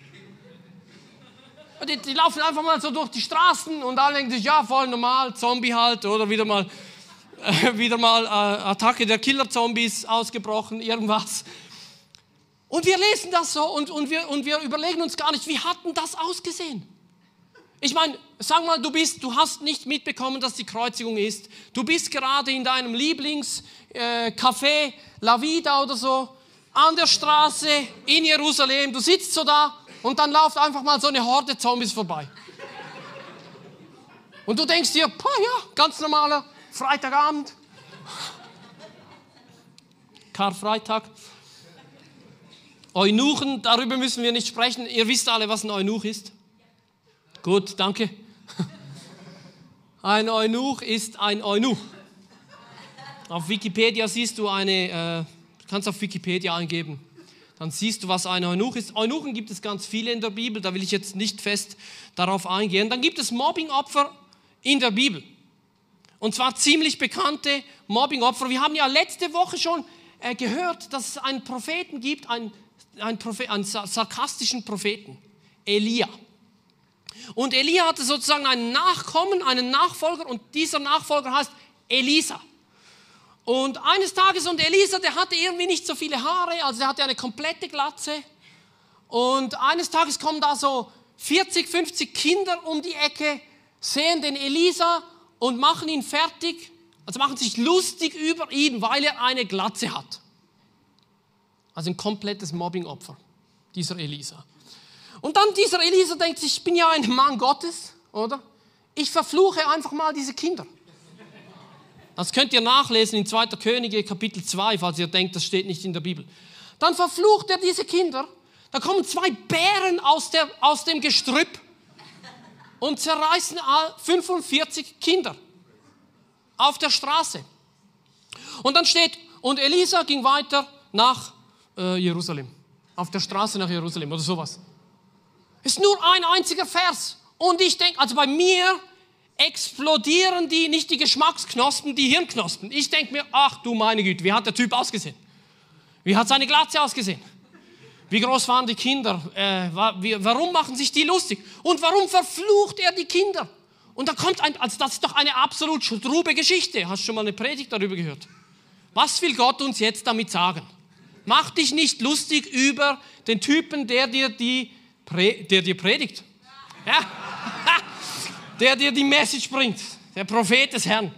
Die, die laufen einfach mal so durch die Straßen und alle denken sich, ja, voll normal, Zombie halt, oder wieder mal, äh, wieder mal äh, Attacke der Killer-Zombies ausgebrochen, irgendwas. Und wir lesen das so und, und, wir, und wir überlegen uns gar nicht, wie hat denn das ausgesehen? Ich meine, sag mal, du bist, du hast nicht mitbekommen, dass die Kreuzigung ist. Du bist gerade in deinem Lieblingscafé, äh, La Vida oder so, an der Straße in Jerusalem. Du sitzt so da und dann läuft einfach mal so eine Horde Zombies vorbei. Und du denkst dir, boah, ja, ganz normaler Freitagabend. Karfreitag. Eunuchen, darüber müssen wir nicht sprechen. Ihr wisst alle, was ein Eunuch ist. Gut, danke. Ein Eunuch ist ein Eunuch. Auf Wikipedia siehst du eine, äh, du kannst auf Wikipedia eingeben, dann siehst du, was ein Eunuch ist. Eunuchen gibt es ganz viele in der Bibel, da will ich jetzt nicht fest darauf eingehen. Dann gibt es Mobbingopfer in der Bibel. Und zwar ziemlich bekannte Mobbingopfer. Wir haben ja letzte Woche schon äh, gehört, dass es einen Propheten gibt, einen, einen, Prophet, einen sarkastischen Propheten, Elia. Und Elia hatte sozusagen einen Nachkommen, einen Nachfolger und dieser Nachfolger heißt Elisa. Und eines Tages, und Elisa, der hatte irgendwie nicht so viele Haare, also er hatte eine komplette Glatze. Und eines Tages kommen da so vierzig, fünfzig Kinder um die Ecke, sehen den Elisa und machen ihn fertig, also machen sich lustig über ihn, weil er eine Glatze hat. Also ein komplettes Mobbingopfer, dieser Elisa. Und dann dieser Elisa denkt sich, ich bin ja ein Mann Gottes, oder? Ich verfluche einfach mal diese Kinder. Das könnt ihr nachlesen in zweiter Könige Kapitel zwei, falls ihr denkt, das steht nicht in der Bibel. Dann verflucht er diese Kinder. Da kommen zwei Bären aus, der, aus dem Gestrüpp und zerreißen fünfundvierzig Kinder auf der Straße. Und dann steht, und Elisa ging weiter nach äh, Jerusalem. Auf der Straße nach Jerusalem oder sowas. Ist nur ein einziger Vers. Und ich denke, also bei mir explodieren die, nicht die Geschmacksknospen, die Hirnknospen. Ich denke mir, ach du meine Güte, wie hat der Typ ausgesehen? Wie hat seine Glatze ausgesehen? Wie groß waren die Kinder? Äh, wie, warum machen sich die lustig? Und warum verflucht er die Kinder? Und da kommt ein, also das ist doch eine absolut strube Geschichte. Hast du schon mal eine Predigt darüber gehört? Was will Gott uns jetzt damit sagen? Mach dich nicht lustig über den Typen, der dir die der dir predigt, ja? Der dir die Message bringt, der Prophet des Herrn.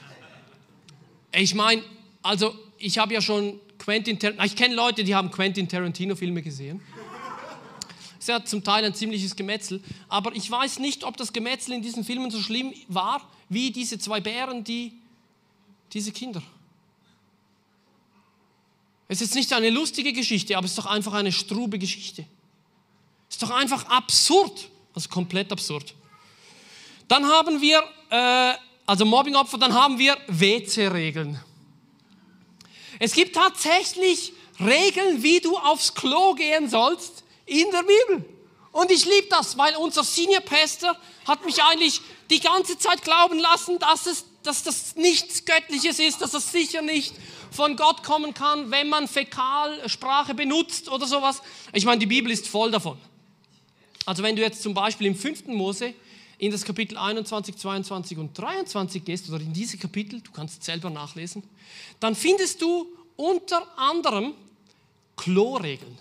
Ich meine, also ich habe ja schon Quentin Tarantino, ich kenne Leute, die haben Quentin Tarantino Filme gesehen. Es ist ja zum Teil ein ziemliches Gemetzel, aber ich weiß nicht, ob das Gemetzel in diesen Filmen so schlimm war, wie diese zwei Bären, die, diese Kinder. Es ist nicht eine lustige Geschichte, aber es ist doch einfach eine strube Geschichte. Ist doch einfach absurd, also komplett absurd. Dann haben wir, äh, also Mobbingopfer, dann haben wir W C-Regeln. Es gibt tatsächlich Regeln, wie du aufs Klo gehen sollst in der Bibel. Und ich liebe das, weil unser Senior Pastor hat mich eigentlich die ganze Zeit glauben lassen, dass, es, dass das nichts Göttliches ist, dass das sicher nicht von Gott kommen kann, wenn man Fäkalsprache benutzt oder sowas. Ich meine, die Bibel ist voll davon. Also wenn du jetzt zum Beispiel im fünften Mose in das Kapitel einundzwanzig, zweiundzwanzig und dreiundzwanzig gehst, oder in diese Kapitel, du kannst es selber nachlesen, dann findest du unter anderem Kloregeln.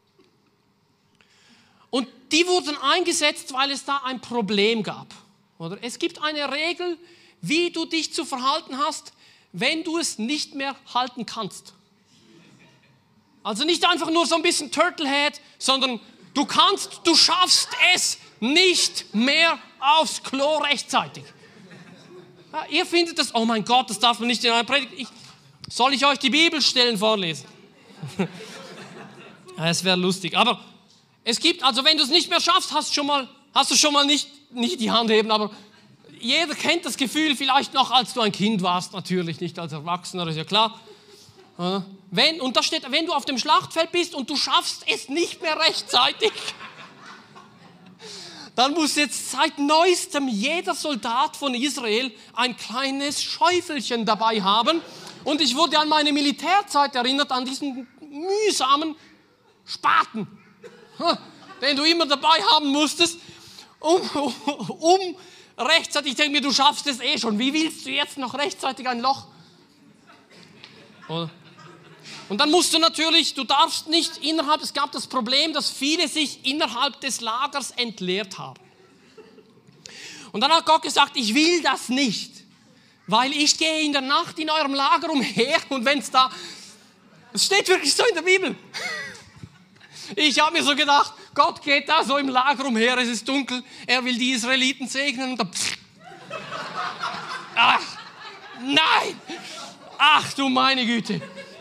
Und die wurden eingesetzt, weil es da ein Problem gab. Oder? Es gibt eine Regel, wie du dich zu verhalten hast, wenn du es nicht mehr halten kannst. Also nicht einfach nur so ein bisschen Turtlehead, sondern du kannst, du schaffst es nicht mehr aufs Klo rechtzeitig. Ja, ihr findet das, oh mein Gott, das darf man nicht in einer Predigt. Ich, soll ich euch die Bibelstellen vorlesen? Ja, es wäre lustig. Aber es gibt, also wenn du es nicht mehr schaffst, hast, schon mal, hast du schon mal nicht, nicht die Hand heben, aber jeder kennt das Gefühl, vielleicht noch als du ein Kind warst, natürlich nicht als Erwachsener, ist ja klar. Wenn, und da steht, wenn du auf dem Schlachtfeld bist und du schaffst es nicht mehr rechtzeitig, dann muss jetzt seit neuestem jeder Soldat von Israel ein kleines Schäufelchen dabei haben. Und ich wurde an meine Militärzeit erinnert, an diesen mühsamen Spaten, den du immer dabei haben musstest, um, um rechtzeitig, ich denke mir, du schaffst es eh schon. Wie willst du jetzt noch rechtzeitig ein Loch? Und dann musst du natürlich, du darfst nicht innerhalb, es gab das Problem, dass viele sich innerhalb des Lagers entleert haben. Und dann hat Gott gesagt, ich will das nicht, weil ich gehe in der Nacht in eurem Lager umher und wenn es da, es steht wirklich so in der Bibel. Ich habe mir so gedacht, Gott geht da so im Lager umher, es ist dunkel, er will die Israeliten segnen und dann, ach, nein, ach du meine Güte.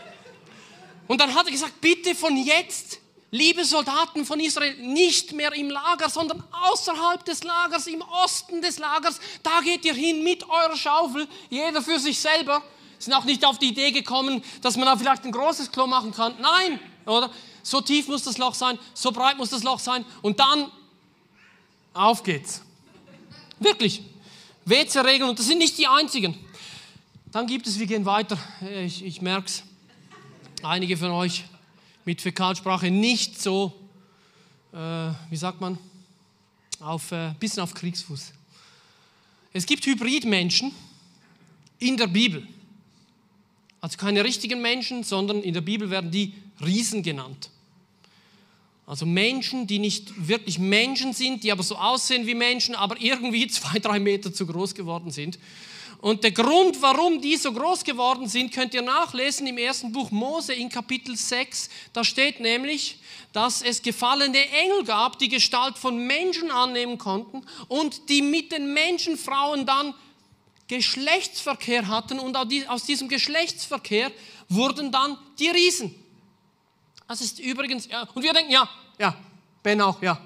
Und dann hat er gesagt, bitte von jetzt, liebe Soldaten von Israel, nicht mehr im Lager, sondern außerhalb des Lagers, im Osten des Lagers, da geht ihr hin mit eurer Schaufel, jeder für sich selber. Sind auch nicht auf die Idee gekommen, dass man da vielleicht ein großes Klo machen kann. Nein, oder? So tief muss das Loch sein, so breit muss das Loch sein und dann auf geht's. Wirklich. W C-Regeln und das sind nicht die einzigen. Dann gibt es, wir gehen weiter, ich, ich merke es, einige von euch mit Fäkalsprache nicht so, äh, wie sagt man, auf, äh, bisschen auf Kriegsfuß. Es gibt Hybridmenschen in der Bibel. Also keine richtigen Menschen, sondern in der Bibel werden die Riesen genannt. Also Menschen, die nicht wirklich Menschen sind, die aber so aussehen wie Menschen, aber irgendwie zwei, drei Meter zu groß geworden sind. Und der Grund, warum die so groß geworden sind, könnt ihr nachlesen im ersten Buch Mose in Kapitel sechs. Da steht nämlich, dass es gefallene Engel gab, die Gestalt von Menschen annehmen konnten und die mit den Menschenfrauen dann Geschlechtsverkehr hatten. Und aus diesem Geschlechtsverkehr wurden dann die Riesen. Das ist übrigens, ja, und wir denken, ja, ja, Ben auch, ja.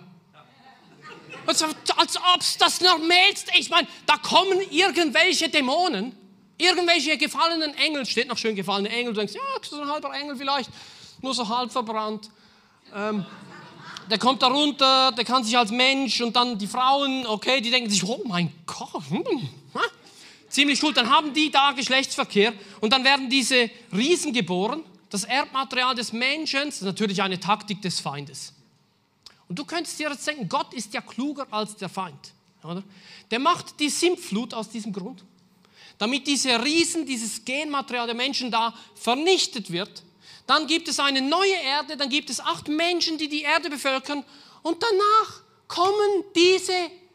Als, als ob es das Normalste ist. Ich meine, da kommen irgendwelche Dämonen, irgendwelche gefallenen Engel, steht noch schön gefallene Engel, du denkst, ja, so ein halber Engel vielleicht, nur so halb verbrannt. Ähm, der kommt da runter, der kann sich als Mensch und dann die Frauen, okay, die denken sich, oh mein Gott, hm, ha? Ziemlich cool, dann haben die da Geschlechtsverkehr und dann werden diese Riesen geboren. Das Erbmaterial des Menschen, das ist natürlich eine Taktik des Feindes. Und du könntest dir jetzt denken, Gott ist ja kluger als der Feind. Oder? Der macht die Sintflut aus diesem Grund, damit diese Riesen, dieses Genmaterial der Menschen da vernichtet wird. Dann gibt es eine neue Erde, dann gibt es acht Menschen, die die Erde bevölkern. Und danach kommen diese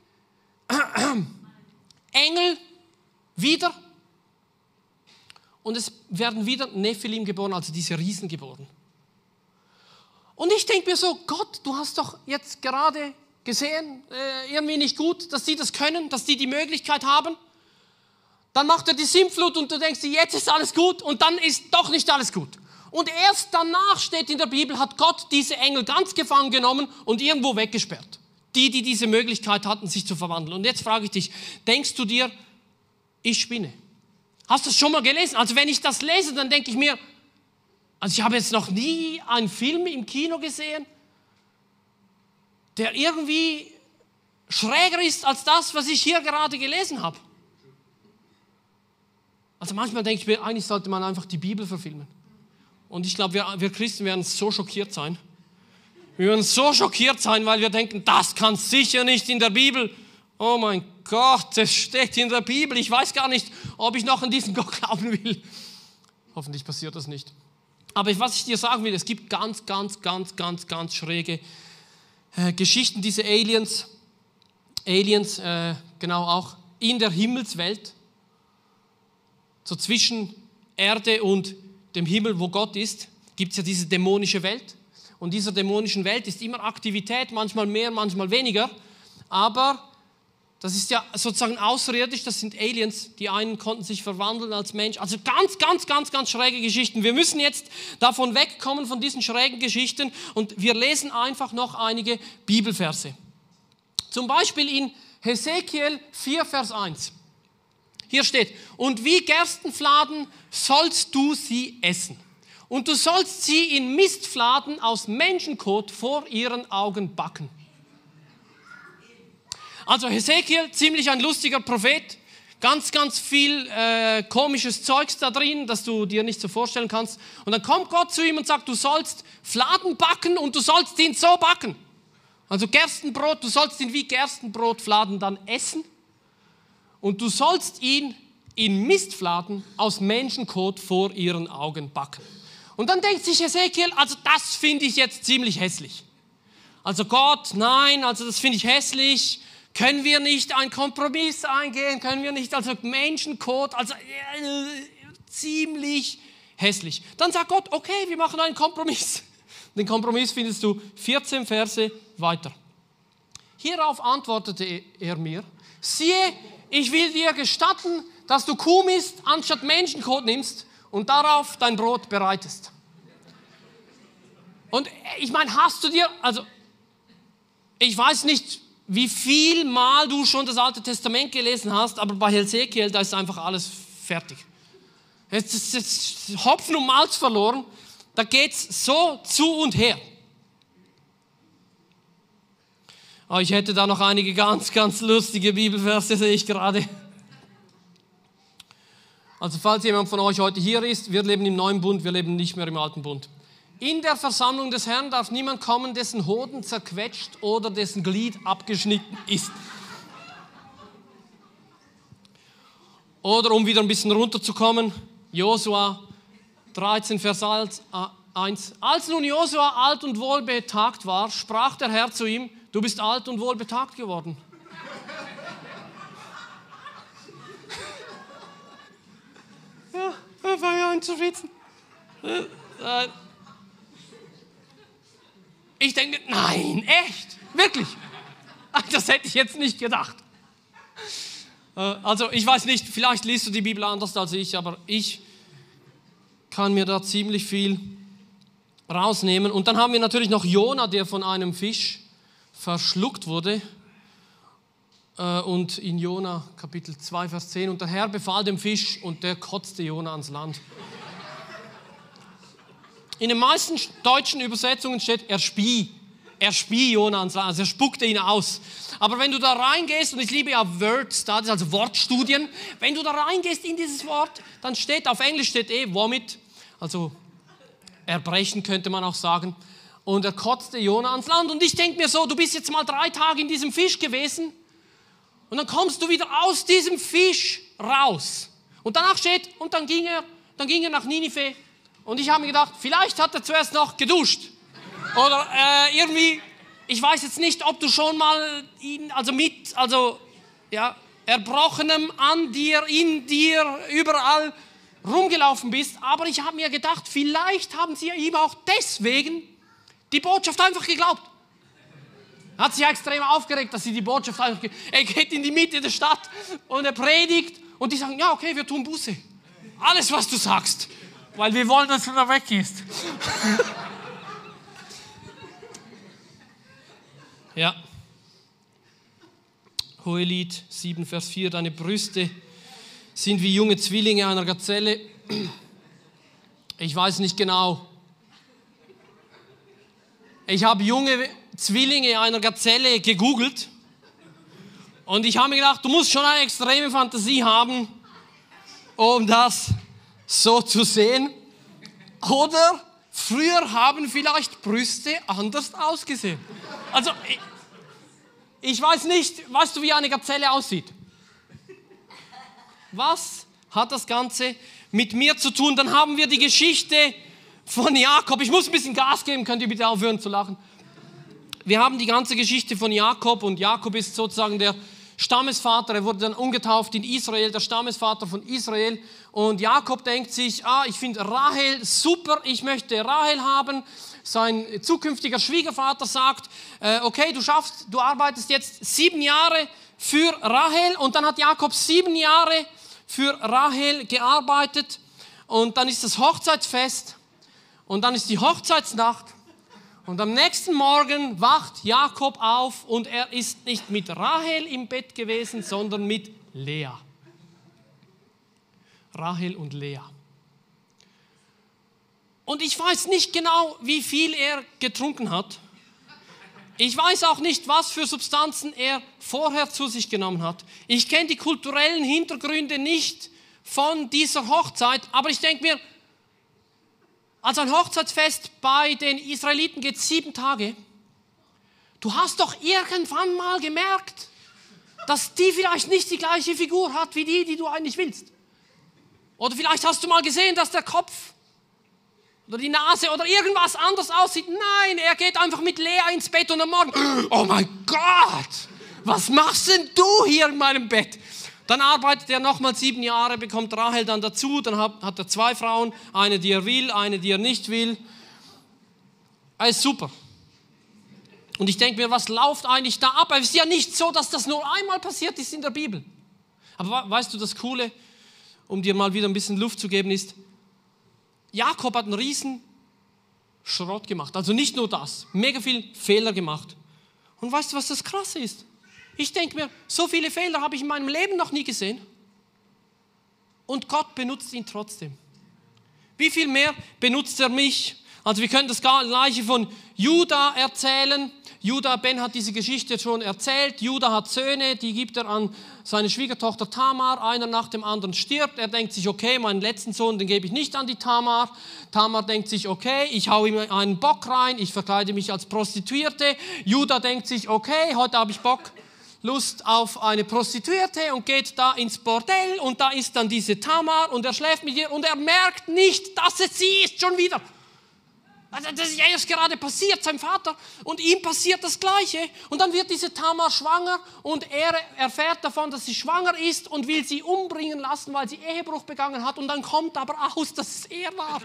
Engel wieder. Und es werden wieder Nephilim geboren, also diese Riesen geboren. Und ich denke mir so, Gott, du hast doch jetzt gerade gesehen, äh, irgendwie nicht gut, dass die das können, dass die die Möglichkeit haben. Dann macht er die Sintflut und du denkst dir, jetzt ist alles gut und dann ist doch nicht alles gut. Und erst danach steht in der Bibel, hat Gott diese Engel ganz gefangen genommen und irgendwo weggesperrt. Die, die diese Möglichkeit hatten, sich zu verwandeln. Und jetzt frage ich dich, denkst du dir, ich spinne? Hast du das schon mal gelesen? Also wenn ich das lese, dann denke ich mir, also ich habe jetzt noch nie einen Film im Kino gesehen, der irgendwie schräger ist als das, was ich hier gerade gelesen habe. Also manchmal denke ich mir, eigentlich sollte man einfach die Bibel verfilmen. Und ich glaube, wir, wir Christen werden so schockiert sein. Wir werden so schockiert sein, weil wir denken, das kann sicher nicht in der Bibel. Oh mein Gott, es steht in der Bibel. Ich weiß gar nicht, ob ich noch an diesen Gott glauben will. Hoffentlich passiert das nicht. Aber was ich dir sagen will, es gibt ganz, ganz, ganz, ganz, ganz schräge äh, Geschichten, diese Aliens, Aliens, äh, genau auch in der Himmelswelt, so zwischen Erde und dem Himmel, wo Gott ist, gibt es ja diese dämonische Welt. Und dieser dämonischen Welt ist immer Aktivität, manchmal mehr, manchmal weniger. Aber das ist ja sozusagen außerirdisch, das sind Aliens. Die einen konnten sich verwandeln als Mensch. Also ganz, ganz, ganz, ganz schräge Geschichten. Wir müssen jetzt davon wegkommen, von diesen schrägen Geschichten. Und wir lesen einfach noch einige Bibelverse. Zum Beispiel in Hesekiel vier, Vers eins. Hier steht, und wie Gerstenfladen sollst du sie essen. Und du sollst sie in Mistfladen aus Menschenkot vor ihren Augen backen. Also Hesekiel, ziemlich ein lustiger Prophet, ganz, ganz viel äh, komisches Zeugs da drin, das du dir nicht so vorstellen kannst. Und dann kommt Gott zu ihm und sagt, du sollst Fladen backen und du sollst ihn so backen. Also Gerstenbrot, du sollst ihn wie Gerstenbrotfladen dann essen und du sollst ihn in Mistfladen aus Menschenkot vor ihren Augen backen. Und dann denkt sich Hesekiel, also das finde ich jetzt ziemlich hässlich. Also Gott, nein, also das finde ich hässlich. Können wir nicht einen Kompromiss eingehen? Können wir nicht, also Menschenkot, also äh, ziemlich hässlich. Dann sagt Gott, okay, wir machen einen Kompromiss. Den Kompromiss findest du vierzehn Verse weiter. Hierauf antwortete er mir, siehe, ich will dir gestatten, dass du Kuhmist anstatt Menschenkot nimmst und darauf dein Brot bereitest. Und ich meine, hast du dir, also ich weiß nicht, wie viel Mal du schon das Alte Testament gelesen hast, aber bei Hesekiel, da ist einfach alles fertig. Jetzt ist jetzt Hopfen und Malz verloren, da geht es so zu und her. Oh, ich hätte da noch einige ganz, ganz lustige Bibelverse, sehe ich gerade. Also falls jemand von euch heute hier ist, wir leben im neuen Bund, wir leben nicht mehr im alten Bund. In der Versammlung des Herrn darf niemand kommen, dessen Hoden zerquetscht oder dessen Glied abgeschnitten ist. Oder um wieder ein bisschen runterzukommen, Josua dreizehn, Vers eins. Als nun Josua alt und wohlbetagt war, sprach der Herr zu ihm, du bist alt und wohlbetagt geworden. Ja, er war ja einzuschwitzen. Ich denke, nein, echt, wirklich. Das hätte ich jetzt nicht gedacht. Also ich weiß nicht, vielleicht liest du die Bibel anders als ich, aber ich kann mir da ziemlich viel rausnehmen. Und dann haben wir natürlich noch Jona, der von einem Fisch verschluckt wurde. Und in Jona Kapitel zwei, Vers zehn, und der Herr befahl dem Fisch und der kotzte Jona ans Land. In den meisten deutschen Übersetzungen steht, er spie. Er spie Jona ans Land, also er spuckte ihn aus. Aber wenn du da reingehst, und ich liebe ja Word Studies, also Wortstudien, wenn du da reingehst in dieses Wort, dann steht, auf Englisch steht eh vomit, also erbrechen könnte man auch sagen. Und er kotzte Jona ans Land. Und ich denke mir so, du bist jetzt mal drei Tage in diesem Fisch gewesen und dann kommst du wieder aus diesem Fisch raus. Und danach steht, und dann ging er, dann ging er nach Ninive. Und ich habe mir gedacht, vielleicht hat er zuerst noch geduscht. Oder äh, irgendwie, ich weiß jetzt nicht, ob du schon mal ihn, also mit, also ja, Erbrochenem an dir, in dir, überall rumgelaufen bist. Aber ich habe mir gedacht, vielleicht haben sie ihm auch deswegen die Botschaft einfach geglaubt. Er hat sich extrem aufgeregt, dass sie die Botschaft einfach ge- Er geht in die Mitte der Stadt und er predigt und die sagen, ja okay, wir tun Buße. Alles, was du sagst. Weil wir wollen, dass du da weggehst. Ja. Hohelied sieben, Vers vier. Deine Brüste sind wie junge Zwillinge einer Gazelle. Ich weiß nicht genau. Ich habe junge Zwillinge einer Gazelle gegoogelt. Und ich habe mir gedacht, du musst schon eine extreme Fantasie haben, um das so zu sehen. Oder früher haben vielleicht Brüste anders ausgesehen. Also, Ich weiß nicht, weißt du, wie eine Gazelle aussieht? Was hat das Ganze mit mir zu tun? Dann haben wir die Geschichte von Jakob. Ich muss ein bisschen Gas geben, könnt ihr bitte aufhören zu lachen? Wir haben die ganze Geschichte von Jakob und Jakob ist sozusagen der Stammesvater. Er wurde dann umgetauft in Israel, der Stammesvater von Israel. Und Jakob denkt sich, ah, ich finde Rahel super, ich möchte Rahel haben. Sein zukünftiger Schwiegervater sagt, äh, okay, du schaffst, du arbeitest jetzt sieben Jahre für Rahel. Und dann hat Jakob sieben Jahre für Rahel gearbeitet. Und dann ist das Hochzeitsfest. Und dann ist die Hochzeitsnacht. Und am nächsten Morgen wacht Jakob auf und er ist nicht mit Rahel im Bett gewesen, sondern mit Lea. Rahel und Lea. Und ich weiß nicht genau, wie viel er getrunken hat. Ich weiß auch nicht, was für Substanzen er vorher zu sich genommen hat. Ich kenne die kulturellen Hintergründe nicht von dieser Hochzeit, aber ich denke mir, also ein Hochzeitsfest bei den Israeliten geht sieben Tage. Du hast doch irgendwann mal gemerkt, dass die vielleicht nicht die gleiche Figur hat wie die, die du eigentlich willst. Oder vielleicht hast du mal gesehen, dass der Kopf oder die Nase oder irgendwas anders aussieht. Nein, er geht einfach mit Lea ins Bett und am Morgen, oh mein Gott, was machst denn du hier in meinem Bett? Dann arbeitet er nochmal sieben Jahre, bekommt Rahel dann dazu, dann hat, hat er zwei Frauen, eine, die er will, eine, die er nicht will. Alles super. Und ich denke mir, was läuft eigentlich da ab? Es ist ja nicht so, dass das nur einmal passiert ist in der Bibel. Aber weißt du, das Coole, um dir mal wieder ein bisschen Luft zu geben, ist, Jakob hat einen riesen Schrott gemacht. Also nicht nur das, mega viel Fehler gemacht. Und weißt du, was das Krasse ist? Ich denke mir, so viele Fehler habe ich in meinem Leben noch nie gesehen. Und Gott benutzt ihn trotzdem. Wie viel mehr benutzt er mich? Also wir können das Gleiche von Juda erzählen. Juda, Ben hat diese Geschichte schon erzählt. Juda hat Söhne, die gibt er an seine Schwiegertochter Tamar. Einer nach dem anderen stirbt. Er denkt sich, okay, meinen letzten Sohn, den gebe ich nicht an die Tamar. Tamar denkt sich, okay, ich hau ihm einen Bock rein, ich verkleide mich als Prostituierte. Juda denkt sich, okay, heute habe ich Bock. Lust auf eine Prostituierte und geht da ins Bordell und da ist dann diese Tamar und er schläft mit ihr und er merkt nicht, dass es sie ist schon wieder. Also das ist erst gerade passiert, sein Vater, und ihm passiert das Gleiche und dann wird diese Tamar schwanger und er erfährt davon, dass sie schwanger ist und will sie umbringen lassen, weil sie Ehebruch begangen hat und dann kommt aber aus, dass es er war.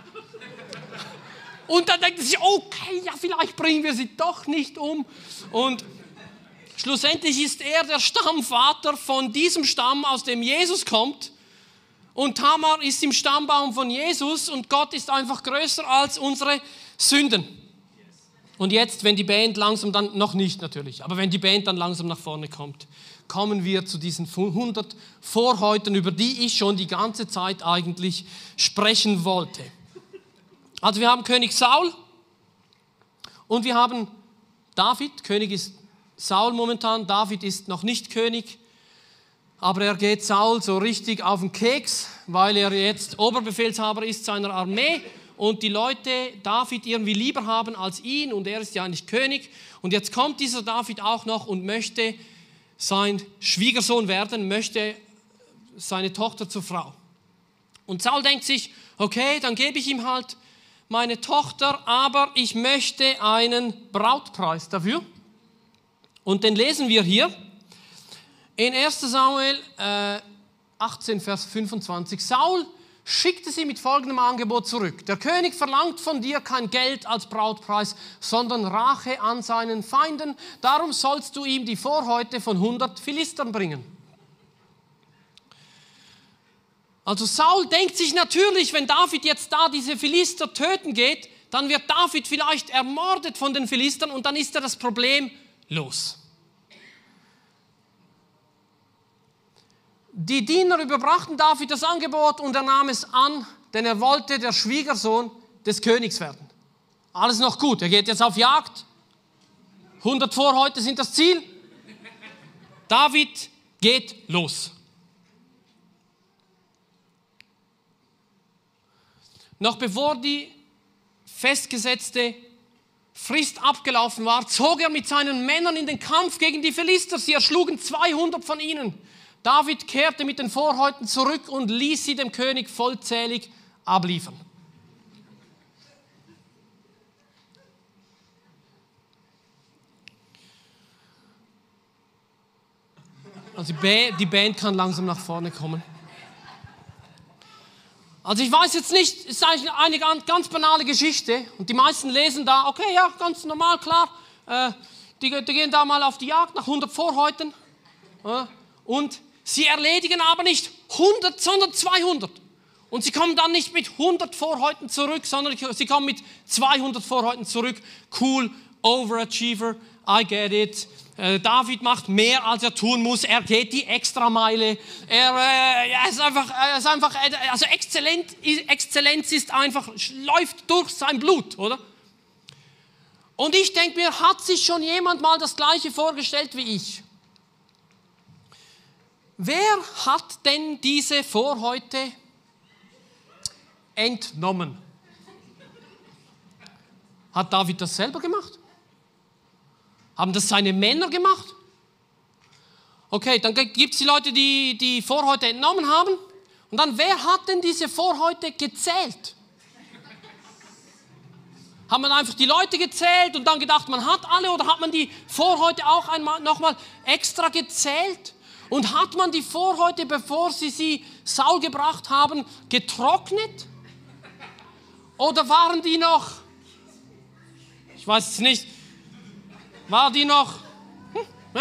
Und dann denkt er sich, okay, ja vielleicht bringen wir sie doch nicht um und schlussendlich ist er der Stammvater von diesem Stamm, aus dem Jesus kommt. Und Tamar ist im Stammbaum von Jesus und Gott ist einfach größer als unsere Sünden. Und jetzt, wenn die Band langsam dann, noch nicht natürlich, aber wenn die Band dann langsam nach vorne kommt, kommen wir zu diesen hundert Vorhäuten, über die ich schon die ganze Zeit eigentlich sprechen wollte. Also wir haben König Saul und wir haben David. König ist Saul momentan, David ist noch nicht König, aber er geht Saul so richtig auf den Keks, weil er jetzt Oberbefehlshaber ist seiner Armee und die Leute David irgendwie lieber haben als ihn und er ist ja eigentlich König. Und jetzt kommt dieser David auch noch und möchte sein Schwiegersohn werden, möchte seine Tochter zur Frau. Und Saul denkt sich, okay, dann gebe ich ihm halt meine Tochter, aber ich möchte einen Brautpreis dafür. Und den lesen wir hier in erster Samuel äh, achtzehn, Vers fünfundzwanzig. Saul schickte sie mit folgendem Angebot zurück. Der König verlangt von dir kein Geld als Brautpreis, sondern Rache an seinen Feinden. Darum sollst du ihm die Vorhäute von hundert Philistern bringen. Also Saul denkt sich natürlich, wenn David jetzt da diese Philister töten geht, dann wird David vielleicht ermordet von den Philistern und dann ist er das Problem los. Die Diener überbrachten David das Angebot und er nahm es an, denn er wollte der Schwiegersohn des Königs werden. Alles noch gut, er geht jetzt auf Jagd. hundert Vorhäute sind das Ziel. David geht los. Noch bevor die festgesetzte Frist abgelaufen war, zog er mit seinen Männern in den Kampf gegen die Philister. Sie erschlugen zweihundert von ihnen. David kehrte mit den Vorhäuten zurück und ließ sie dem König vollzählig abliefern. Also die Band kann langsam nach vorne kommen. Also ich weiß jetzt nicht, es ist eigentlich eine ganz banale Geschichte und die meisten lesen da, okay, ja, ganz normal, klar, äh, die, die gehen da mal auf die Jagd nach hundert Vorhäuten äh, und sie erledigen aber nicht hundert, sondern zweihundert. Und sie kommen dann nicht mit hundert Vorhäuten zurück, sondern sie kommen mit zweihundert Vorhäuten zurück. Cool, Overachiever, I get it. David macht mehr, als er tun muss. Er geht die Extrameile. Er, äh, er ist einfach, er ist einfach, also Exzellenz, Exzellenz ist einfach, läuft durch sein Blut, oder? Und ich denke mir, hat sich schon jemand mal das Gleiche vorgestellt wie ich? Wer hat denn diese Vorhäute entnommen? Hat David das selber gemacht? Haben das seine Männer gemacht? Okay, dann gibt es die Leute, die die Vorhäute entnommen haben. Und dann, wer hat denn diese Vorhäute gezählt? Hat man einfach die Leute gezählt und dann gedacht, man hat alle? Oder hat man die Vorhäute auch einmal, nochmal extra gezählt? Und hat man die Vorhäute, bevor sie sie Saul gebracht haben, getrocknet? Oder waren die noch, ich weiß es nicht, war die noch, hm, ja?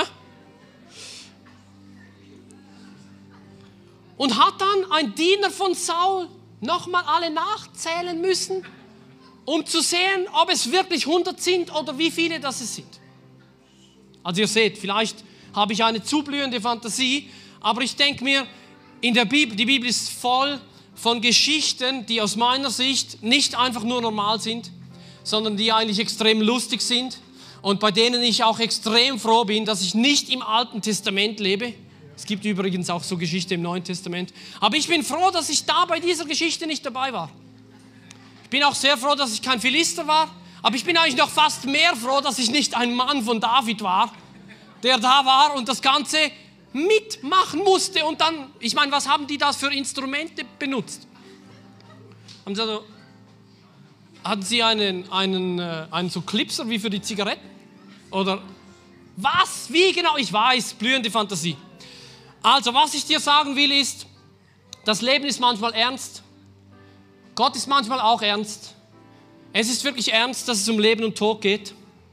Und hat dann ein Diener von Saul nochmal alle nachzählen müssen, um zu sehen, ob es wirklich hundert sind oder wie viele das es sind. Also ihr seht, vielleicht habe ich eine zu blühende Fantasie, aber ich denke mir, in der Bibel, die Bibel ist voll von Geschichten, die aus meiner Sicht nicht einfach nur normal sind, sondern die eigentlich extrem lustig sind und bei denen ich auch extrem froh bin, dass ich nicht im Alten Testament lebe. Es gibt übrigens auch so Geschichten im Neuen Testament. Aber ich bin froh, dass ich da bei dieser Geschichte nicht dabei war. Ich bin auch sehr froh, dass ich kein Philister war, aber ich bin eigentlich noch fast mehr froh, dass ich nicht ein Mann von David war, der da war und das Ganze mitmachen musste. Und dann, ich meine, was haben die da für Instrumente benutzt? Haben sie also, hatten sie einen, einen, äh, einen so Clipser wie für die Zigaretten? Oder was? Wie genau? Ich weiß, blühende Fantasie. Also, was ich dir sagen will ist, das Leben ist manchmal ernst. Gott ist manchmal auch ernst. Es ist wirklich ernst, dass es um Leben und Tod geht.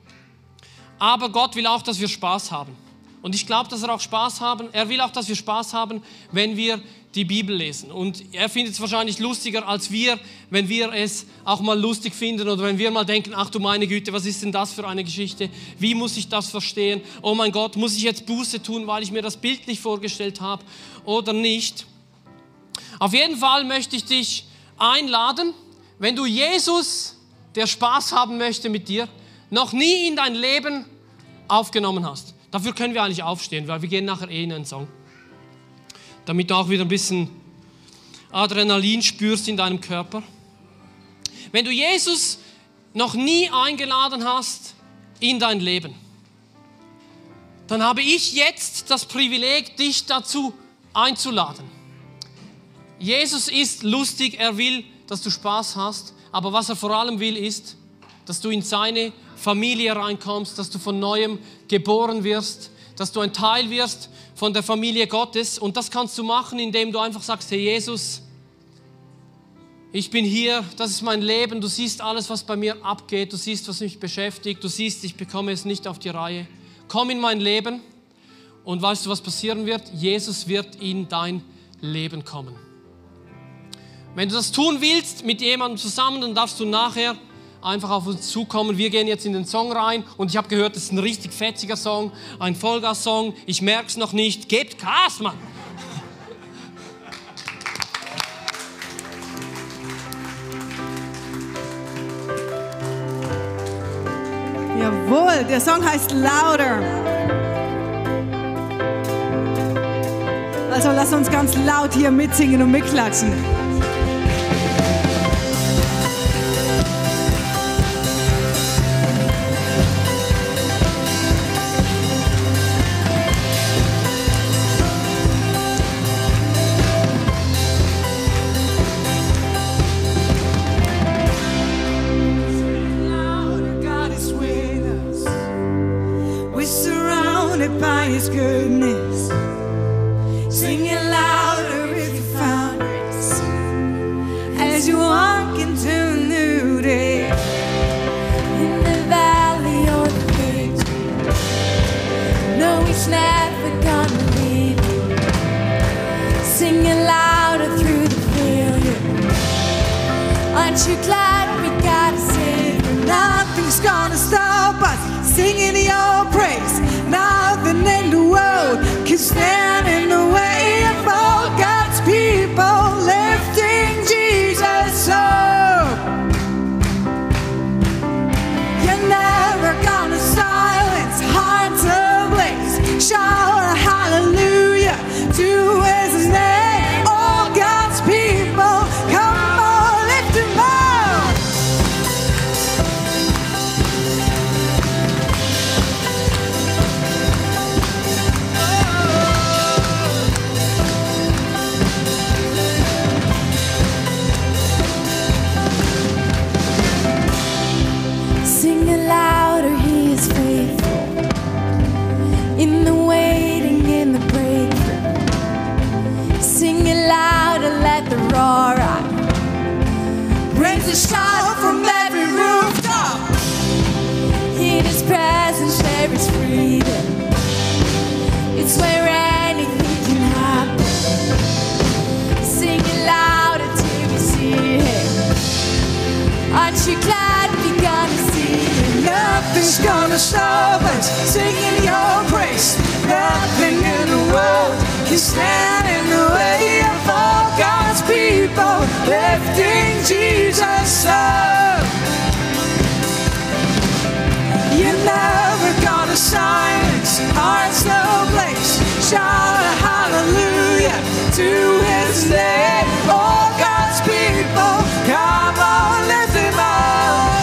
Aber Gott will auch, dass wir Spaß haben. Und ich glaube, dass er auch Spaß haben. Er will auch, dass wir Spaß haben, wenn wir die Bibel lesen. Und er findet es wahrscheinlich lustiger als wir, wenn wir es auch mal lustig finden oder wenn wir mal denken, ach du meine Güte, was ist denn das für eine Geschichte? Wie muss ich das verstehen? Oh mein Gott, muss ich jetzt Buße tun, weil ich mir das bildlich vorgestellt habe oder nicht? Auf jeden Fall möchte ich dich einladen, wenn du Jesus, der Spaß haben möchte mit dir, noch nie in dein Leben aufgenommen hast. Dafür können wir eigentlich aufstehen, weil wir gehen nachher eh in einen Song. Damit du auch wieder ein bisschen Adrenalin spürst in deinem Körper. Wenn du Jesus noch nie eingeladen hast in dein Leben, dann habe ich jetzt das Privileg, dich dazu einzuladen. Jesus ist lustig, er will, dass du Spaß hast, aber was er vor allem will, ist, dass du in seine Familie reinkommst, dass du von Neuem geboren wirst, dass du ein Teil wirst von der Familie Gottes. Und das kannst du machen, indem du einfach sagst, hey Jesus, ich bin hier, das ist mein Leben, du siehst alles, was bei mir abgeht, du siehst, was mich beschäftigt, du siehst, ich bekomme es nicht auf die Reihe. Komm in mein Leben und weißt du, was passieren wird? Jesus wird in dein Leben kommen. Wenn du das tun willst mit jemandem zusammen, dann darfst du nachher einfach auf uns zukommen. Wir gehen jetzt in den Song rein und ich habe gehört, das ist ein richtig fetziger Song, ein Vollgas-Song. Ich merke es noch nicht. Gebt Gas, Mann! Jawohl, der Song heißt Louder. Also lass uns ganz laut hier mitsingen und mitklatschen. you glad we got a Savior? Nothing's gonna stop us singing your praise. Nothing in the world can stand in the way of all God's people lifting Jesus up. You're never gonna silence hearts ablaze. Shout a hallelujah to His name. All God's people, come on, lift Him up. Sing it louder, He is faithful. In the waiting, in the breakthrough. Sing it louder, let the roar out. Raise a shout from every rooftop. In His presence there is freedom. It's where anything can happen. Sing it louder till we see Him. Aren't you glad we gonna see Him? Nothing's gonna stop us singing your praise. Nothing in the world can stand in the way of all God's people lifting Jesus up. You're never gonna silence hearts ablaze. Shout a hallelujah to His name. All God's people, come on, lift Him up.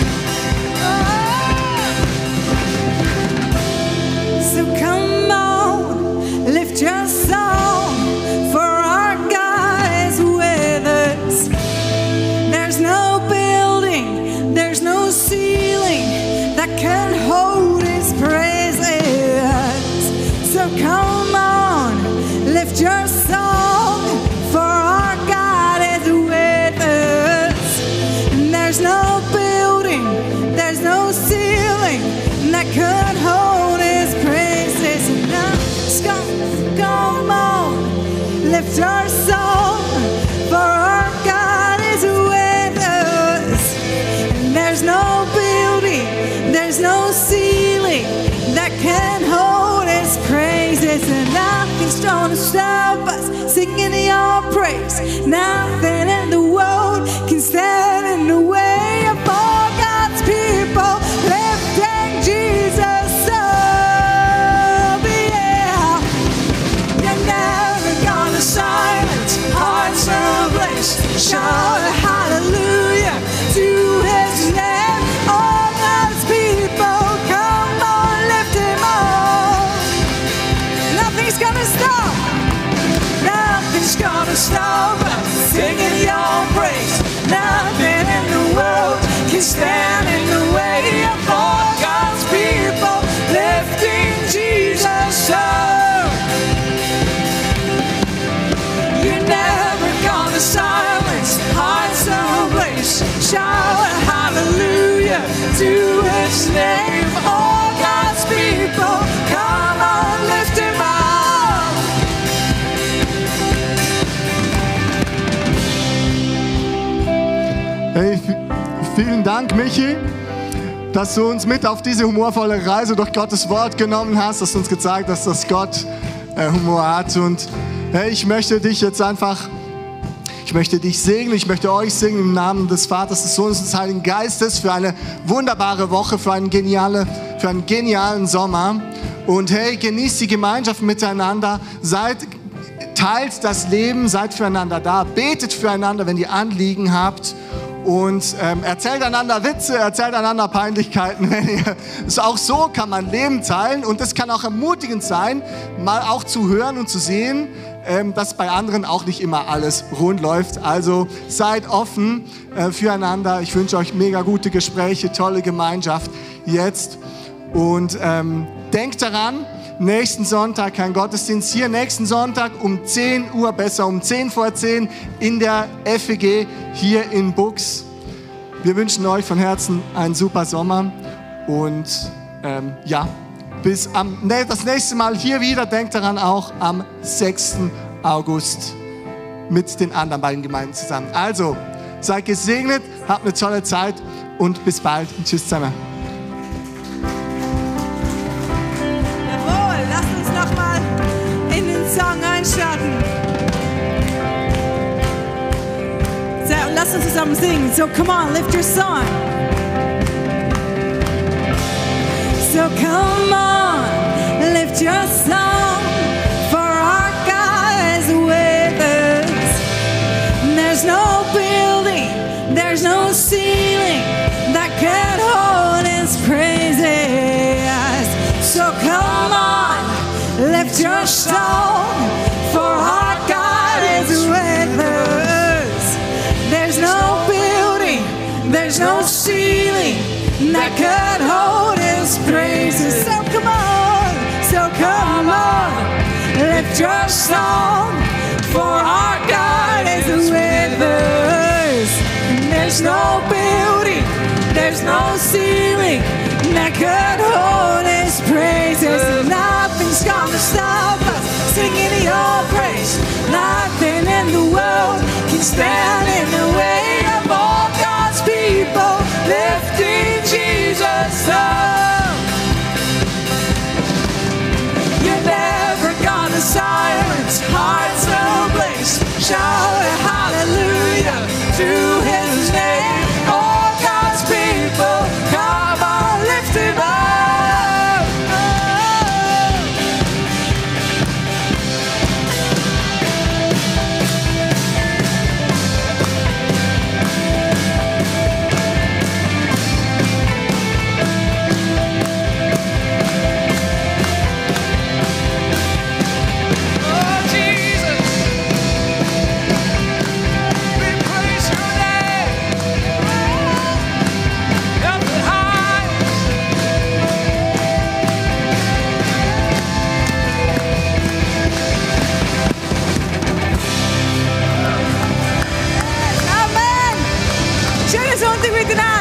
So come on, lift your song, for our God is with us. There's no building, there's no ceiling that can hold His praises. So come on, lift your song, for our God is with us. And there's no building, there's no ceiling that could hold His praises. And now, come, come on, lift your song, for our God is with us. And there's no building, there's no ceiling that can hold His praises. And nothing's gonna stop us singing your praise. Nothing in the world can stand in the way of all God's people lifting Jesus up. Yeah, you're never gonna silence hearts ablaze. Shout a hallelujah to His name. All God's people, come on, lift Him up. Nothing's gonna stop. Nothing's gonna stop us singing your praise. Nothing in the world can stand in the way of all God's people lifting Jesus up. You're never gonna silence hearts ablaze. Shout hallelujah to His name. All God's people, come on, lift Him up. Hey, vielen Dank, Michi, dass du uns mit auf diese humorvolle Reise durch Gottes Wort genommen hast, dass du uns gezeigt hast, dass Gott äh, Humor hat. Und hey, ich möchte dich jetzt einfach, ich möchte dich segnen, ich möchte euch segnen im Namen des Vaters, des Sohnes und des Heiligen Geistes für eine wunderbare Woche, für einen, geniale, für einen genialen Sommer. Und hey, genießt die Gemeinschaft miteinander, seid, teilt das Leben, seid füreinander da, betet füreinander, wenn ihr Anliegen habt. Und ähm, erzählt einander Witze, erzählt einander Peinlichkeiten. Wenn ihr, auch so kann man Leben teilen und das kann auch ermutigend sein, mal auch zu hören und zu sehen, ähm, dass bei anderen auch nicht immer alles rund läuft. Also seid offen äh, füreinander. Ich wünsche euch mega gute Gespräche, tolle Gemeinschaft jetzt. Und ähm, denkt daran, nächsten Sonntag kein Gottesdienst hier, nächsten Sonntag um zehn Uhr, besser um zehn vor zehn in der F E G hier in Bux. Wir wünschen euch von Herzen einen super Sommer und ähm, ja, bis am, ne, das nächste Mal hier wieder, denkt daran auch am sechsten August mit den anderen beiden Gemeinden zusammen. Also, seid gesegnet, habt eine tolle Zeit und bis bald. Tschüss zusammen. Jawohl, lasst uns nochmal in den Song einstarten. So, lasst uns zusammen singen. So, come on, lift your song. So, come on, lift your song, for our God is with us. There's no building, there's no ceiling that can hold His praises. So come on, lift your song, for our God is with us. There's no building, there's no ceiling that can hold His praises. So come on, so come on, lift your song, for our God is with us. There's no building, there's no ceiling that could hold His praises. Nothing's gonna stop us singing your praise. Nothing in the world can stand in the way of all God's people lifting Jesus up. You're never gonna silence hearts ablaze. Shout a hallelujah to His name. All God's people, come on, lift Him up. Oh, Jesus, we praise Your name. Up high. Amen. Schönen Sonntag miteinander.